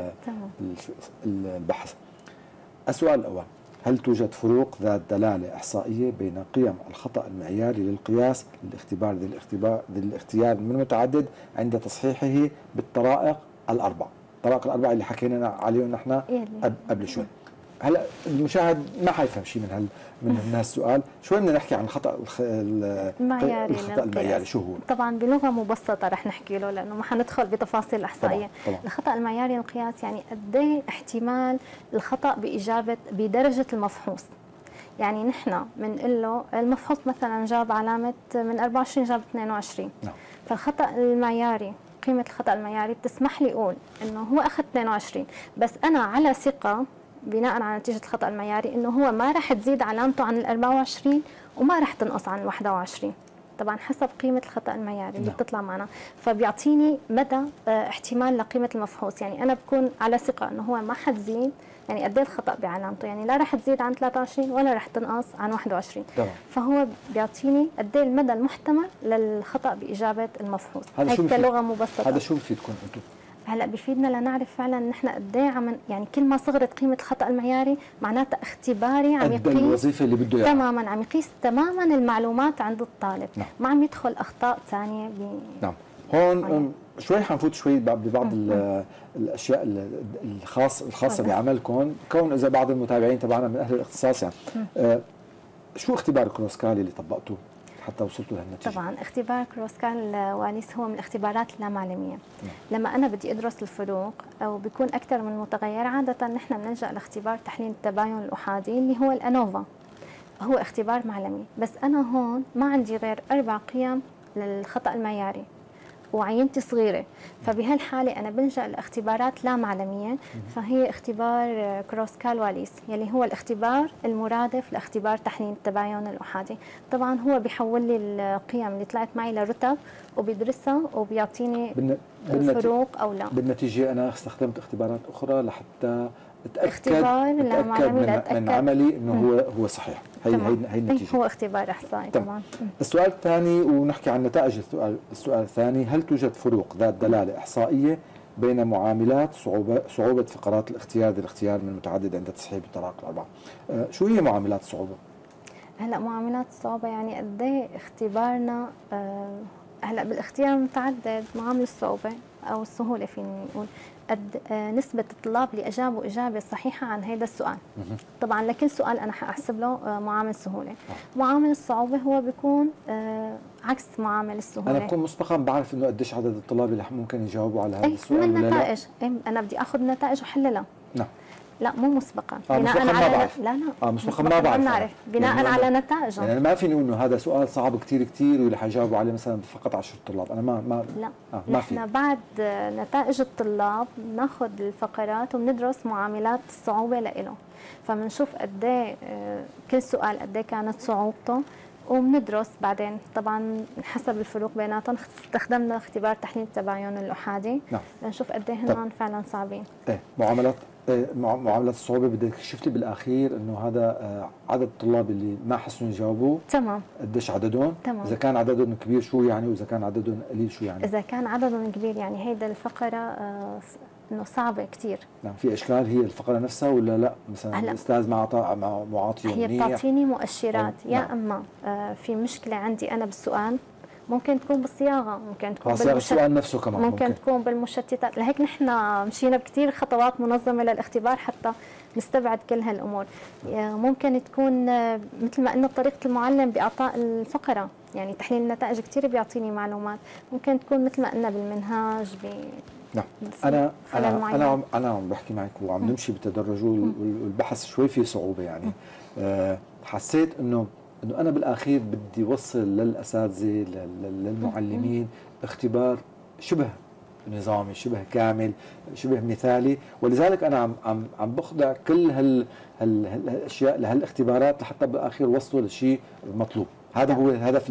البحث. السؤال الاول: هل توجد فروق ذات دلاله احصائيه بين قيم الخطا المعياري للقياس للاختبار ذي الاختبار ذي الاختيار من المتعدد عند تصحيحه بالطرائق الاربع؟ الطرائق الاربع اللي حكينا عليهم نحن قبل شوي. هلا المشاهد ما حيفهم شيء من هال من هالسؤال، شوي بدنا نحكي عن الخطا المعياري. الخطا المعياري شو هو؟ طبعا بلغه مبسطه رح نحكي له لانه ما حندخل بتفاصيل احصائيه. طبعاً. طبعاً. الخطا المعياري للقياس يعني قد ايه احتمال الخطا باجابه بدرجه المفحوص. يعني نحن بنقول له المفحوص مثلا جاب علامه من أربعة وعشرين جاب اثنين وعشرين. نعم. فالخطا المعياري قيمه الخطا المعياري بتسمح لي اقول انه هو اخذ اثنين وعشرين، بس انا على ثقه بناء على نتيجه الخطا المعياري انه هو ما راح تزيد علامته عن ال أربعة وعشرين وما راح تنقص عن ال واحد وعشرين. طبعا حسب قيمه الخطا المعياري اللي نعم. بتطلع معنا، فبيعطيني مدى اه احتمال لقيمه المفحوص. يعني انا بكون على ثقه انه هو ما حتزيد، يعني قد ايه الخطا بعلامته، يعني لا رح تزيد عن ثلاثة وعشرين ولا رح تنقص عن واحد وعشرين. طبعا. فهو بيعطيني قد ايه المدى المحتمل للخطا باجابه المفحوص. هذا شو هيك كلغه مبسطه. هذا شو بفيدكم انتم؟ هلا بفيدنا لنعرف فعلا نحن قد ايه عم، يعني كل ما صغرت قيمه الخطا المعياري معناتها اختباري عم قد يقيس الوظيفه اللي بده اياها. تماما، عم يقيس تماما المعلومات عند الطالب. نعم. ما عم يدخل اخطاء ثانيه ب... نعم. هون شوي حنفوت شوي ببعض الاشياء الخاص الخاصه بعملكم، كون اذا بعض المتابعين تبعنا من اهل الاختصاص يعني آه شو اختبار كروسكال اللي طبقتوه حتى وصلتوا لهالنتيجه؟ طبعا اختبار كروسكال واليس هو من الاختبارات اللامعلميه. لما انا بدي ادرس الفروق او بيكون اكثر من متغير، عاده نحن بنلجا لاختبار تحليل التباين الاحادي اللي هو الانوفا، هو اختبار معلمي. بس انا هون ما عندي غير اربع قيم للخطا المعياري وعينتي صغيره، فبهالحاله انا بلجا لاختبارات لا معلميه، فهي اختبار كروسكال واليس يلي هو الاختبار المرادف لاختبار تحليل التباين الاحادي. طبعا هو بيحول لي القيم اللي طلعت معي لرتب وبيدرسها وبيعطيني بالن... الفروق او لا. بالنتيجه انا استخدمت اختبارات اخرى لحتى اتاكد اختبار لا اتاكد من, لأتأكد. من عملي انه هو هو صحيح. هي هي هي النتيجه. هو اختبار احصائي طبعا. السؤال الثاني ونحكي عن نتائج السؤال السؤال الثاني، هل توجد فروق ذات دلاله احصائيه بين معاملات صعوبه صعوبه فقرات الاختيار ذي الاختيار من متعدد عند تصحيح الطرائق الاربعه؟ أه شو هي معاملات الصعوبه؟ هلا معاملات الصعوبه يعني قد ايه اختبارنا أه هلا بالاختيار المتعدد معامل الصعوبه او السهوله فينا نقول قد نسبة الطلاب اللي أجابوا إجابة صحيحة عن هذا السؤال. طبعا لكل سؤال أنا حأحسب له معامل سهولة. معامل الصعوبة هو بيكون عكس معامل السهولة. أنا بكون مسبقا بعرف إنه قديش عدد الطلاب اللي ممكن يجاوبوا على هذا السؤال من النتائج. أنا بدي أخذ نتائج وحللها. نعم. لا مو مسبقا. آه بناء مسبقا على ما بعرف. لا لا اه مسبقا ما بعرف. نعرف بناء يعني على نتائجه. يعني أنا ما فيني إنه هذا سؤال صعب كثير كثير واللي حيجاوبوا عليه مثلا فقط عشرة طلاب، أنا ما ما لا آه ما في. نحن بعد نتائج الطلاب بناخذ الفقرات وبندرس معاملات الصعوبة لإله، فبنشوف قد ايه كل سؤال قد ايه كانت صعوبته، وبندرس بعدين طبعا حسب الفروق بيناتهم استخدمنا اختبار تحليل التباين الأحادي. نعم. لنشوف قد ايه هن فعلا صعبين. ايه معاملات إيه معاملات الصعوبة بدك تكشف لي بالاخير انه هذا آه عدد الطلاب اللي ما حسنوا يجاوبوا تمام قديش عددهم؟ تمام. اذا كان عددهم كبير شو يعني، واذا كان عددهم قليل شو يعني؟ اذا كان عددهم كبير يعني هيدا الفقرة آه انه صعبه كثير. نعم. في اشكال هي الفقره نفسها ولا لا؟ مثلا الاستاذ مع مع معاطي هي بتعطيني مؤشرات يا نعم. اما آه في مشكله عندي انا بالسؤال، ممكن تكون بالصياغه، ممكن تكون بالسؤال نفسه كمان ممكن, ممكن تكون بالمشتتات. لهيك نحن مشينا بكثير خطوات منظمه للاختبار حتى نستبعد كل هالامور. ممكن تكون مثل ما قلنا طريقه المعلم باعطاء الفقره، يعني تحليل النتائج كثير بيعطيني معلومات. ممكن تكون مثل ما قلنا بالمنهاج ب نعم. انا انا انا عم انا عم بحكي معك وعم م. نمشي بالتدرج والبحث شوي فيه صعوبه يعني. أه حسيت انه انه انا بالاخير بدي اوصل للاساتذه للمعلمين اختبار شبه نظامي، شبه كامل، شبه مثالي، ولذلك انا عم عم عم بخضع كل هال هالاشياء لهالاختبارات لحتى بالاخير وصلوا لشيء مطلوب. هذا هو الهدف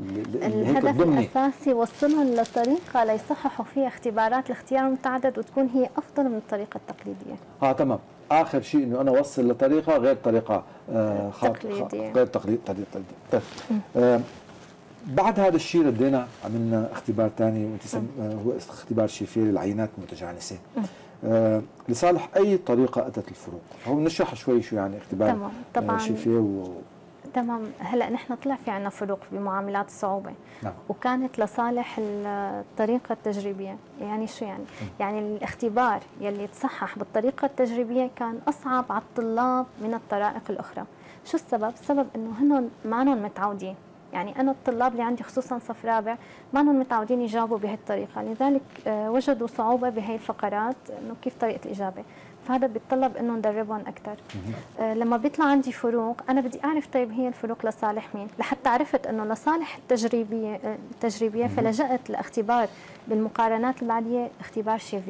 الهدف الاساسي، وصلهم لطريقه ليصححوا فيها اختبارات الاختيار المتعدد وتكون هي افضل من الطريقه التقليديه. اه تمام. اخر شيء انه انا اوصل لطريقه غير طريقه آه تقليديه غير تقليد طريقه آه بعد هذا الشيء ردينا عملنا اختبار ثاني هو اختبار شيفير للعينات المتجانسه. آه لصالح اي طريقه اتت الفروق؟ هو نشرح شوي شو يعني اختبار تمام. طبعا شيفير و... تمام. هلا نحن طلع في عنا فروق بمعاملات الصعوبه. نعم. وكانت لصالح الطريقه التجريبيه. يعني شو يعني؟ م. يعني الاختبار يلي تصحح بالطريقه التجريبيه كان اصعب على الطلاب من الطرائق الاخرى. شو السبب؟ السبب انه هن ما هن متعودين. يعني انا الطلاب اللي عندي خصوصا صف رابع ما هن متعودين يجاوبوا بهي الطريقه، لذلك وجدوا صعوبه بهي الفقرات انه كيف طريقه الاجابه. فهذا بيتطلب انه ندربهم اكثر. آه لما بيطلع عندي فروق انا بدي اعرف طيب هي الفروق لصالح مين؟ لحتى عرفت انه لصالح التجريبيه التجريبيه فلجأت لاختبار بالمقارنات البعديه اختبار شيفير.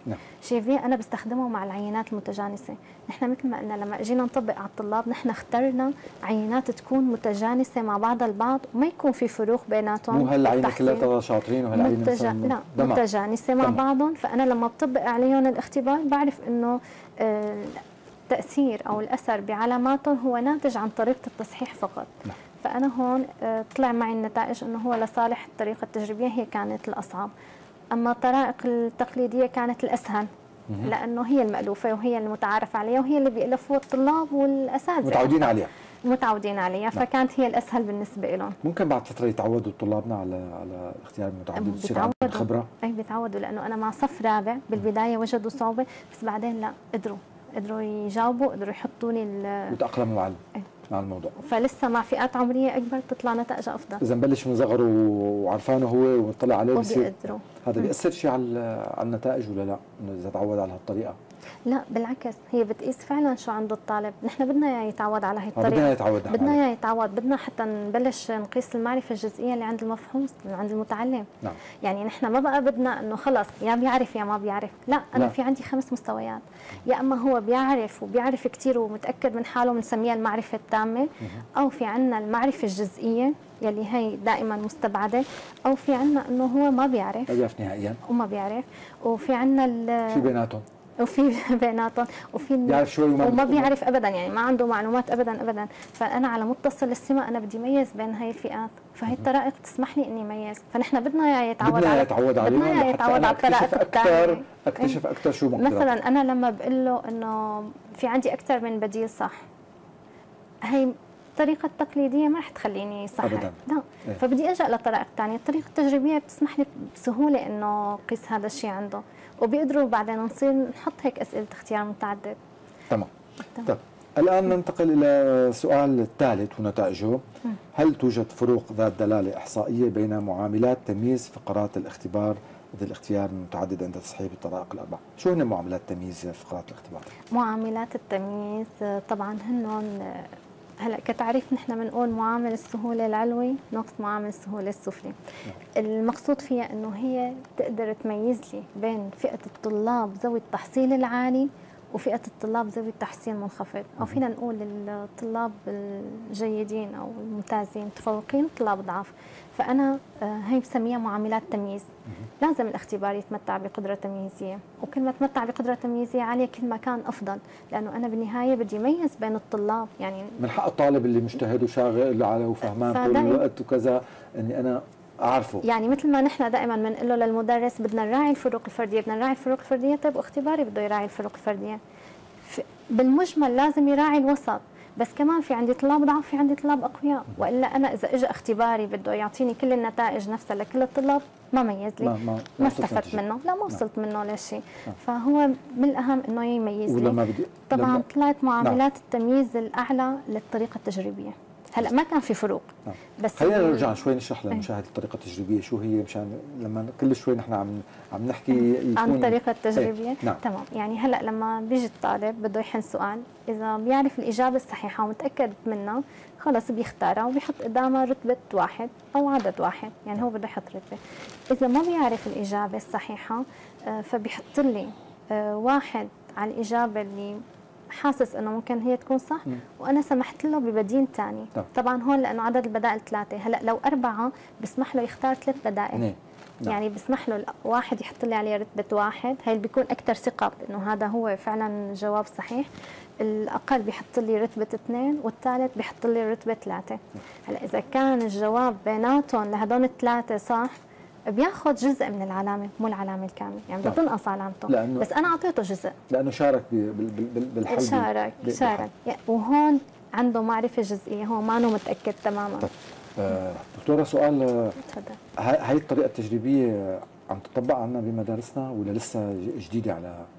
نعم. شيفيه انا بستخدمه مع العينات المتجانسه. نحن مثل ما قلنا لما اجينا نطبق على الطلاب نحن اخترنا عينات تكون متجانسه مع بعضها البعض وما يكون في فروق بيناتهم. مو هالعينه كلها شاطرين وهالعينه متج... لا دمع. متجانسه مع بعضهم، فانا لما بطبق عليهم الاختبار بعرف انه آه التاثير او الاثر بعلاماتهم هو ناتج عن طريقه التصحيح فقط. نعم. فانا هون آه طلع معي النتائج انه هو لصالح الطريقه التجريبيه هي كانت الاصعب، اما الطرائق التقليديه كانت الاسهل لانه هي المالوفه وهي المتعارف عليها وهي اللي بيألفوها الطلاب والاساتذه متعودين عليها متعودين عليها. نعم. فكانت هي الاسهل بالنسبه لهم. ممكن بعد فتره يتعودوا طلابنا على على الاختيار المتعدد ويصير عندهم خبره؟ اي بيتعودوا، لانه انا مع صف رابع بالبدايه وجدوا صعوبه بس بعدين لا قدروا قدروا يجاوبوا، قدروا يحطوا لي وتاقلموا مع مع الموضوع. فلسه مع فئات عمريه اكبر بتطلع نتائج افضل. اذا بلش من صغره وعرفانه هو وطلع عليه بصير هذا بيأثر شيء على على النتائج ولا لا؟ انه اذا تعود على هالطريقه؟ لا بالعكس، هي بتقيس فعلا شو عنده الطالب. نحن بدنا اياه يتعود على هي الطريقه، بدنا يتعود بدنا اياه يتعود، بدنا حتى نبلش نقيس المعرفه الجزئيه اللي عند المفحوص اللي عند المتعلم. نعم. يعني نحن ما بقى بدنا انه خلص يا بيعرف يا ما بيعرف، لا انا لا. في عندي خمس مستويات، يا اما هو بيعرف وبيعرف كثير ومتاكد من حاله بنسميها المعرفه التامه، او في عندنا المعرفه الجزئيه يلي هي دائما مستبعده، او في عندنا انه هو ما بيعرف ما بيعرف نهائيا وما بيعرف، وفي عندنا في بيناتهم وفي بيناتهم وفي بيعرف شوي وما, وما بيعرف ابدا، يعني ما عنده معلومات ابدا ابدا. فانا على متصل السمه انا بدي ميز بين هاي الفئات، فهي الطرائق تسمح لي اني ميز. فنحن بدنا اياه يتعود بدنا على يتعود عليهم بدنا اياه يتعود على الطرائق الثانيه، اكتشف اكثر شو مقدرات. مثلا انا لما بقول له انه في عندي اكثر من بديل صح، هي الطريقه التقليديه ما رح تخليني صح ابدا، لا. إيه؟ فبدي الجا لطرائق ثانيه. الطريقه التجريبيه بتسمح لي بسهوله انه قيس هذا الشيء عنده، وبيقدروا بعدين نصير نحط هيك اسئله اختيار متعدد. تمام. طيب الان ننتقل الى السؤال الثالث ونتائجه. هل توجد فروق ذات دلاله احصائيه بين معاملات تمييز فقرات الاختبار ذي الاختيار المتعدد عند تصحيح الطرائق الاربع؟ شو هن معاملات تمييز فقرات الاختبار؟ معاملات التمييز طبعا هن هلا كتعريف نحن بنقول معامل السهوله العلوي ناقص معامل السهوله السفلي. المقصود فيها انه هي تقدر تميز لي بين فئه الطلاب ذوي التحصيل العالي وفئه الطلاب ذوي التحصيل المنخفض، او فينا نقول الطلاب الجيدين او الممتازين متفوقين وطلاب ضعاف. فانا هي بسميها معاملات تمييز. لازم الاختبار يتمتع بقدره تمييزيه، وكل ما تمتع بقدره تمييزيه عاليه كل ما كان افضل، لانه انا بالنهايه بدي اميز بين الطلاب. يعني من حق الطالب اللي مجتهد وشاغل على وفهمان طول الوقت وكذا اني انا اعرفه. يعني مثل ما نحن دائما بنقول له للمدرس بدنا نراعي الفروق الفرديه، بدنا نراعي الفروق الفرديه، طيب واختباري بده يراعي الفروق الفرديه. بالمجمل لازم يراعي الوسط، بس كمان في عندي طلاب ضعاف في عندي طلاب اقوياء، والا انا اذا اجى اختباري بده يعطيني كل النتائج نفسها لكل الطلاب ما ميز لي، ما, ما, ما استفدت منه، لا ما وصلت منه لشيء. فهو من الاهم انه يميز لي. بدي طبعا لما طلعت معاملات نعم. التمييز الاعلى للطريقه التجريبيه. هلا ما كان في فروق، بس خلينا نرجع شوي نشرح للمشاهد الطريقه التجريبيه شو هي، مشان لما كل شوي نحن عم عم نحكي يكون عن الطريقه التجريبيه. نعم. تمام. يعني هلا لما بيجي الطالب بده يحل سؤال، اذا بيعرف الاجابه الصحيحه ومتاكد منها خلص بيختارها وبيحط قدامها رتبه واحد او عدد واحد، يعني هو بده يحط رتبه. اذا ما بيعرف الاجابه الصحيحه فبيحط لي واحد على الاجابه اللي حاسس انه ممكن هي تكون صح، م. وانا سمحت له ببديل ثاني. طبعا هون لانه عدد البدائل ثلاثه، هلا لو اربعه بسمح له يختار ثلاث بدائل. نعم. يعني بسمح له واحد يحط لي عليه رتبه واحد، هي اللي بيكون اكثر ثقه انه هذا هو فعلا جواب صحيح. الاقل بيحط لي رتبه اثنين، والثالث بيحط لي رتبه ثلاثه. هلا اذا كان الجواب بيناتهم لهدول الثلاثه صح بياخذ جزء من العلامه مو العلامه الكامله، يعني بدها تنقص علامته، بس انا اعطيته جزء لانه شارك بالحل. شارك شارك وهون عنده معرفه جزئيه، هو ما انه متاكد تماما. طيب آه دكتوره سؤال، تفضل. هاي الطريقه التجريبيه عم تطبق عنا بمدارسنا ولا لسه جديده على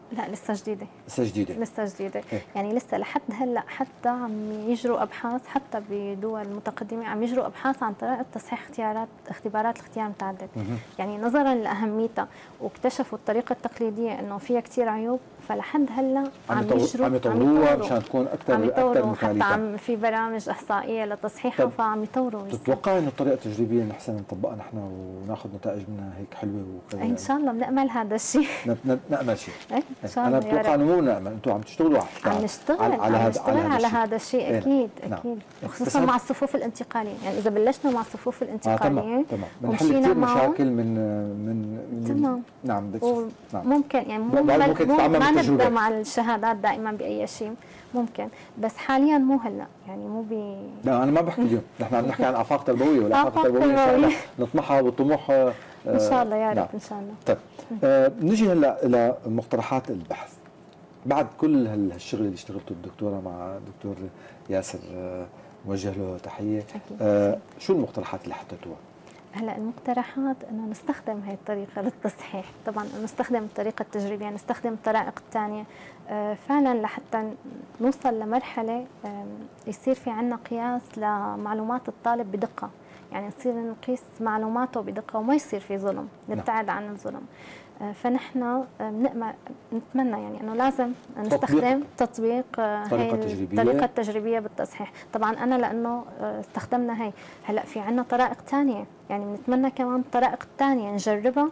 لا لسه جديده. لسه جديده لسه جديده إيه؟ يعني لسه لحد هلا حتى عم يجروا ابحاث، حتى بدول متقدمه عم يجروا ابحاث عن طريقه تصحيح اختيارات اختبارات الاختيار المتعدد. يعني نظرا لاهميتها واكتشفوا الطريقه التقليديه انه فيها كثير عيوب، فلحد هلا عم, عم يجروا عم يطوروها مشان تكون اكثر عم يطوروا، اكثر حتى عم في برامج احصائيه لتصحيحها، فعم يطوروا. تتوقع انه الطريقه التجريبيه نحسن نطبقها نحن وناخذ نتائج منها هيك حلوه وكذا؟ ان شاء الله بنامل هذا الشيء. نامل شيء. إيه؟ ان شاء الله. انا بتوقع انه مو نامل، انتم عم تشتغلوا عم نشتغل على, على, هذا على, على هذا الشيء اكيد نعم. اكيد، خصوصا مع الصفوف الانتقاليه. يعني اذا بلشنا مع الصفوف الانتقاليه آه تمام تمام بنحل كثير مشاكل من من, من تمام. نعم نعم ممكن يعني مو ممكن مو ما نبدا مع الشهادات دائما باي شيء ممكن، بس حاليا مو هلا يعني مو ب لا انا ما بحكي اليوم، نحن عم نحكي عن افاق تربويه والافاق التربويه نطمحها والطموح آه ان شاء الله يا رب. نعم. ان شاء الله. طيب آه نجي هلا الى مقترحات البحث بعد كل هالشغل اللي اشتغلته الدكتوره مع الدكتور ياسر، آه موجه له تحيه. آه شو المقترحات اللي حطيتوها؟ هلا المقترحات انه نستخدم هي الطريقه للتصحيح، طبعا نستخدم الطريقه التجريبيه، نستخدم الطرائق الثانيه آه فعلا لحتى نوصل لمرحله آه يصير في عندنا قياس لمعلومات الطالب بدقه، يعني نصير نقيس معلوماته بدقه وما يصير في ظلم، نبتعد عن الظلم. آه فنحن بنأمل نتمنى يعني انه لازم نستخدم تطبيق هي الطريقه التجريبيه بالتصحيح. طبعا انا لانه استخدمنا هي، هلا في عندنا طرائق ثانيه، يعني بنتمنى كمان الطرائق الثانيه نجربها،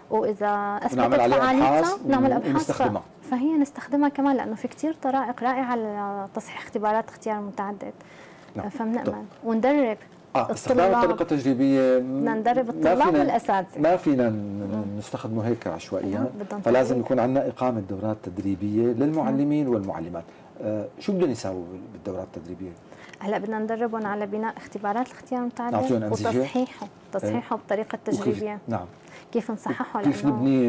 واذا اثبتت فعاليتها نعمل ابحاث فهي نستخدمها كمان، لانه في كثير طرائق رائعه لتصحيح اختبارات اختيار متعدد. نعم. فبنأمل وندرب اه استخدام الطريقه التجريبيه بدنا ندرب الطلاب والاساتذه، ما فينا نستخدمه هيك عشوائيا، فلازم يكون عندنا اقامه دورات تدريبيه للمعلمين والمعلمات. آه شو بدهم يساووا بالدورات التدريبيه؟ هلا بدنا ندربهم على بناء اختبارات الاختيار المتعدد وتصحيحه تصحيحه بالطريقه التجريبيه. نعم كيف نصححه، كيف نبني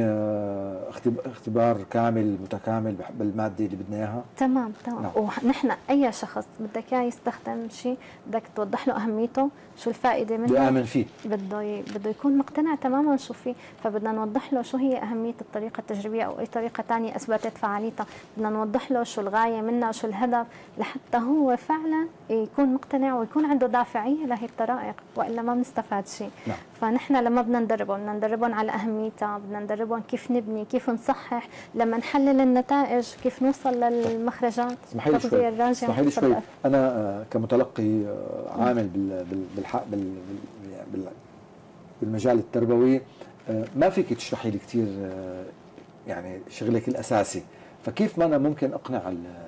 اختبار كامل متكامل بالماده اللي بدنا اياها. تمام تمام. نعم. ونحن اي شخص بدك اياه يستخدم شيء بدك توضح له اهميته، شو الفائده منه، بيآمن فيه، بده ي... بده يكون مقتنع تماما شو فيه، فبدنا نوضح له شو هي اهميه الطريقه التجريبيه او اي طريقه ثانيه اثبتت فعاليتها، بدنا نوضح له شو الغايه منها، شو الهدف، لحتى هو فعلا يكون مقتنع ويكون عنده دافعيه لهي الطرائق، والا ما بنستفاد شيء. نعم. فنحن لما بدنا ندربهم بدنا ندربهم على اهميتها، بدنا ندربهم كيف نبني، كيف نصحح، لما نحلل النتائج كيف نوصل للمخرجات. اسمحي لي شوي اسمحي لي شوي انا كمتلقي عامل بالحق بالمجال التربوي ما فيك تشرحي لي كثير يعني شغلك الاساسي، فكيف ما انا ممكن اقنع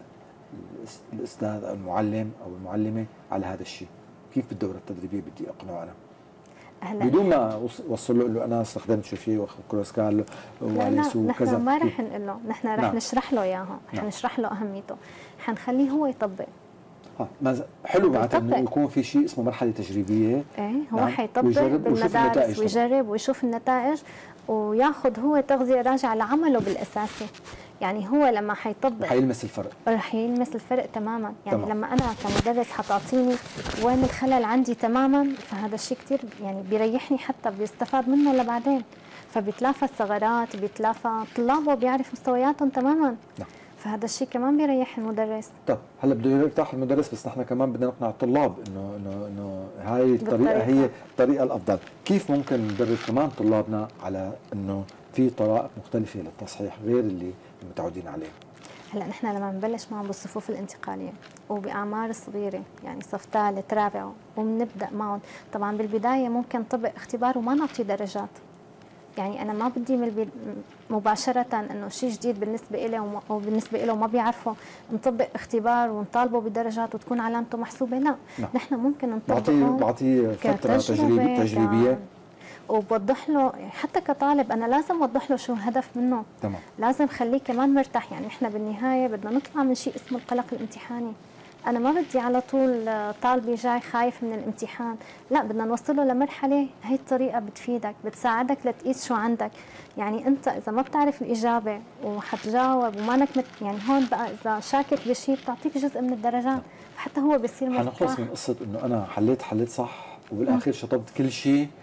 الاستاذ او المعلم او المعلمه على هذا الشيء؟ كيف بالدوره التدريبيه بدي اقنعه انا؟ هلا بدون ما اوصل له انه انا استخدمت شو شيء وكروسكال واليس وكذا. نحن ما رح نقول له، نحن رح نعم. نشرح له اياها، رح نعم. نشرح له اهميته، حنخليه هو يطبق. اه حلو معناته انه يكون في شيء اسمه مرحله تجريبيه. ايه هو نعم. حيطبق بالمدارس ويجرب ويشوف النتائج وياخذ هو تغذيه راجعه لعمله بالاساسي. يعني هو لما حيطبق حيلمس الفرق، رح يلمس الفرق تماما. يعني تمام. لما انا كمدرس حتعطيني وين الخلل عندي تماما، فهذا الشيء كثير يعني بيريحني، حتى بيستفاد منه لبعدين، فبيتلافى الثغرات، بيتلافى طلابه بيعرف مستوياتهم تماما. نعم. فهذا الشيء كمان بيريح المدرس. طيب هلا بده يرتاح المدرس، بس نحن كمان بدنا نقنع الطلاب انه انه انه هاي الطريقه هي الطريقه الافضل. كيف ممكن ندرب كمان طلابنا على انه في طرائق مختلفه للتصحيح غير اللي متعودين عليه؟ هلا نحن لما نبلش معهم بالصفوف الانتقاليه وباعمار صغيره، يعني صف ثالث رابع، وبنبدا معهم، طبعا بالبدايه ممكن نطبق اختبار وما نعطي درجات. يعني انا ما بدي من مباشره انه شيء جديد بالنسبه له وبالنسبه له ما بيعرفه نطبق اختبار ونطالبه بدرجات وتكون علامته محسوبه، لا. نعم. نحن ممكن نطبقه بعطيه فتره تجريبيه تجريبيه وبوضح له، حتى كطالب انا لازم اوضح له شو الهدف منه. تمام. لازم خليه كمان مرتاح. يعني احنا بالنهايه بدنا نطلع من شيء اسمه القلق الامتحاني. انا ما بدي على طول طالبي جاي خايف من الامتحان، لا، بدنا نوصله لمرحله هي الطريقه بتفيدك، بتساعدك لتقيس شو عندك. يعني انت اذا ما بتعرف الاجابه وحتجاوب ومانك مت... يعني هون بقى اذا شاكك بشيء بتعطيك جزء من الدرجات، حتى هو بصير مرتاح. حنخلص من قصه انه انا حليت حليت صح وبالاخير شطبت كل شيء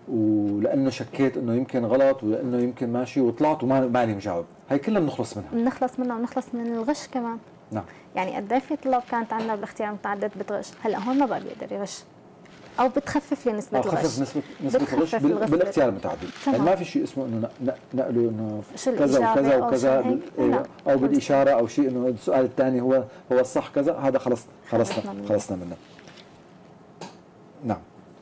ولانه شكيت انه يمكن غلط ولانه يمكن ماشي وطلعت وما ماني مجاوب، هي كلها بنخلص منها. بنخلص منها ونخلص من الغش كمان. نعم. يعني قد ايه في طلاب كانت عندنا بالاختيار المتعدد بتغش، هلا هون ما بقى بيقدر يغش او بتخفف لي نسبه الغش. بتخفف نسبه نسبه الغش بالاختيار المتعدد. يعني ما في شيء اسمه انه نقله انه كذا وكذا وكذا أو, او بالاشاره او شيء انه السؤال الثاني هو هو الصح كذا، هذا خلص خلصنا خلصنا منه. نعم.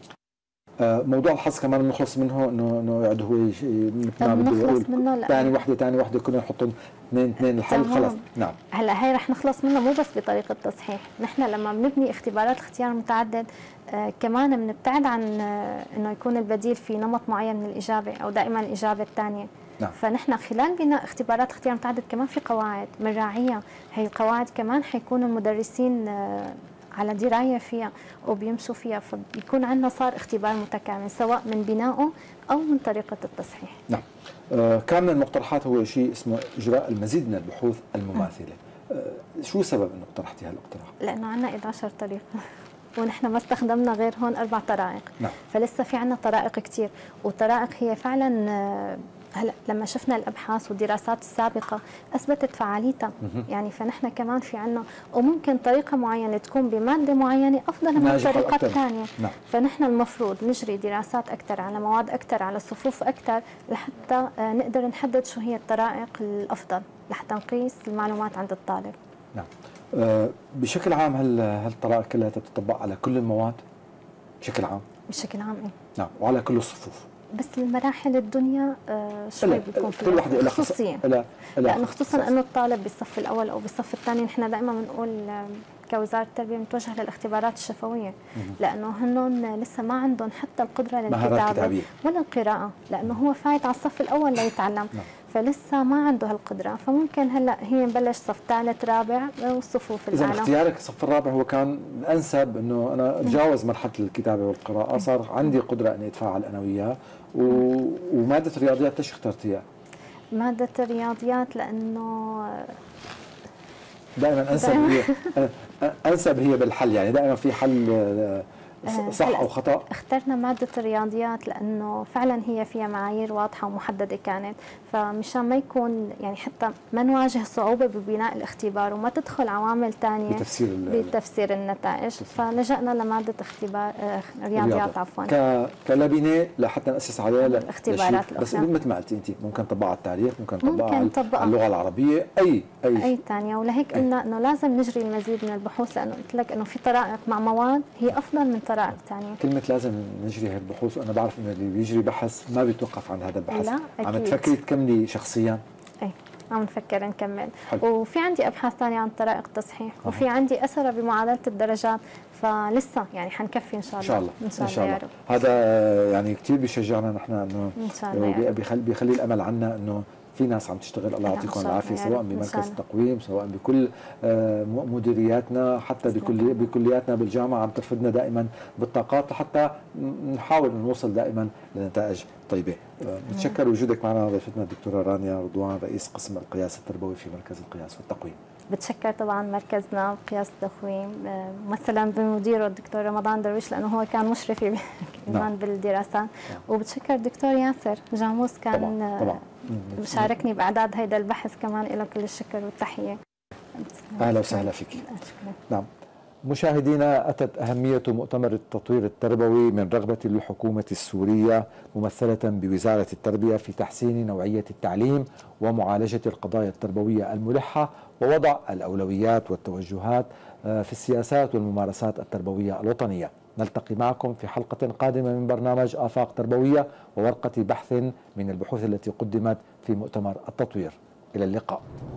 موضوع الحظ كمان بنخلص منه، انه انه يقعد هو مثل ما بده يقول ثاني وحده ثاني وحده كلهم يحطوا اثنين اثنين الحل خلص. نعم. هلا هي رح نخلص منه مو بس بطريقه تصحيح، نحن لما بنبني اختبارات الاختيار المتعدد آه كمان بنبتعد عن آه انه يكون البديل في نمط معين من الاجابه او دائما الاجابه الثانيه. نعم. فنحن خلال بناء اختبارات اختيار متعدد كمان في قواعد بنراعيها، هي القواعد كمان حيكون المدرسين آه على درايه فيها وبيمشوا فيها، فبيكون عندنا صار اختبار متكامل سواء من بنائه او من طريقه التصحيح. نعم. آه كان من المقترحات هو شيء اسمه اجراء المزيد من البحوث المماثله. آه شو سبب انه اقترحتي هالاقتراح؟ لانه عندنا احد عشر طريقه ونحن ما استخدمنا غير هون اربع طرائق. نعم. فلسه في عندنا طرائق كثير، والطرائق هي فعلا آه هلا لما شفنا الابحاث والدراسات السابقه اثبتت فعاليتها. يعني فنحن كمان في عنا وممكن طريقه معينه تكون بماده معينه افضل من الطريقه الثانيه. نعم. فنحن المفروض نجري دراسات اكثر على مواد اكثر على صفوف اكثر لحتى نقدر نحدد شو هي الطرائق الافضل لحتى نقيس المعلومات عند الطالب. نعم. أه بشكل عام هل هالطرائق كلها تطبق على كل المواد بشكل عام؟ بشكل عام ايه. نعم، وعلى كل الصفوف. بس المراحل الدنيا آه شوي بيكون في كل وحده لها خصوصيه، لانه خصوصا انه الطالب بالصف الاول او بالصف الثاني نحن دائما بنقول كوزاره التربيه بنتوجه للاختبارات الشفويه، لانه هن لسه ما عندهم حتى القدره للكتابه ولا القراءه، لانه هو فايت على الصف الاول ليتعلم. نعم. فلسه ما عنده هالقدره، فممكن هلا هي نبلش صف ثالث رابع والصفوف الاعلى. اذا اختيارك الصف الرابع هو كان الانسب، انه انا اتجاوز مرحله الكتابه والقراءه، صار عندي قدره اني اتفاعل انا وياه. وماده الرياضيات ليش اخترتيها؟ ماده الرياضيات لانه دائما انسب هي انسب هي بالحل، يعني دائما في حل صح او خطا. اخترنا ماده الرياضيات لانه فعلا هي فيها معايير واضحه ومحدده كانت، فمشان ما يكون يعني حتى ما نواجه صعوبه ببناء الاختبار وما تدخل عوامل ثانيه بتفسير بتفسير النتائج، فلجأنا لماده اختبار رياضيات عفوا ك كلبنه لحتى ناسس عليها الاختبارات. بس مثل ما قلتي انت ممكن نطبقها على التاريخ، ممكن نطبقها على اللغه العربيه، اي اي اي ثانيه. ولهيك قلنا انه لازم نجري المزيد من البحوث، لانه قلت لك انه في طرائق مع مواد هي افضل من طرائق ثانيه. كلمه لازم نجري هالبحوث، وانا بعرف انه اللي بيجري بحث ما بيتوقف عند هذا البحث. لا أكيد. عم تفكري تكملي شخصيا؟ اي عم نفكر نكمل. حلو. وفي عندي ابحاث ثانيه عن طرائق التصحيح، أه. وفي عندي اثرها بمعادله الدرجات، فلسه يعني حنكفي ان شاء الله. ان شاء الله ان شاء, إن شاء الله, الله. هذا يعني كثير بيشجعنا نحن، انه ان شاء الله بيخلي بيخلي الامل عنا انه في ناس عم تشتغل، الله يعطيكم العافيه، سواء بمركز التقويم، سواء بكل مديرياتنا، حتى بكل بكلياتنا بالجامعه، عم ترفدنا دائما بالطاقات لحتى نحاول نوصل دائما لنتائج طيبه. نتشكر وجودك معنا ضيفتنا الدكتوره رانيا رضوان، رئيس قسم القياس التربوي في مركز القياس والتقويم. بتشكر طبعا مركزنا قياس التقويم مثلا بمديره الدكتور رمضان درويش، لانه هو كان مشرفي كمان بالدراسات. نعم. وبتشكر الدكتور ياسر جاموس كان طبعا. طبعا. شاركني باعداد هيدا البحث، كمان له كل الشكر والتحيه. اهلا وسهلا فيك. نعم. مشاهدينا، أتت أهمية مؤتمر التطوير التربوي من رغبة الحكومة السورية ممثلة بوزارة التربية في تحسين نوعية التعليم ومعالجة القضايا التربوية الملحة ووضع الأولويات والتوجهات في السياسات والممارسات التربوية الوطنية. نلتقي معكم في حلقة قادمة من برنامج آفاق تربوية وورقة بحث من البحوث التي قدمت في مؤتمر التطوير. إلى اللقاء.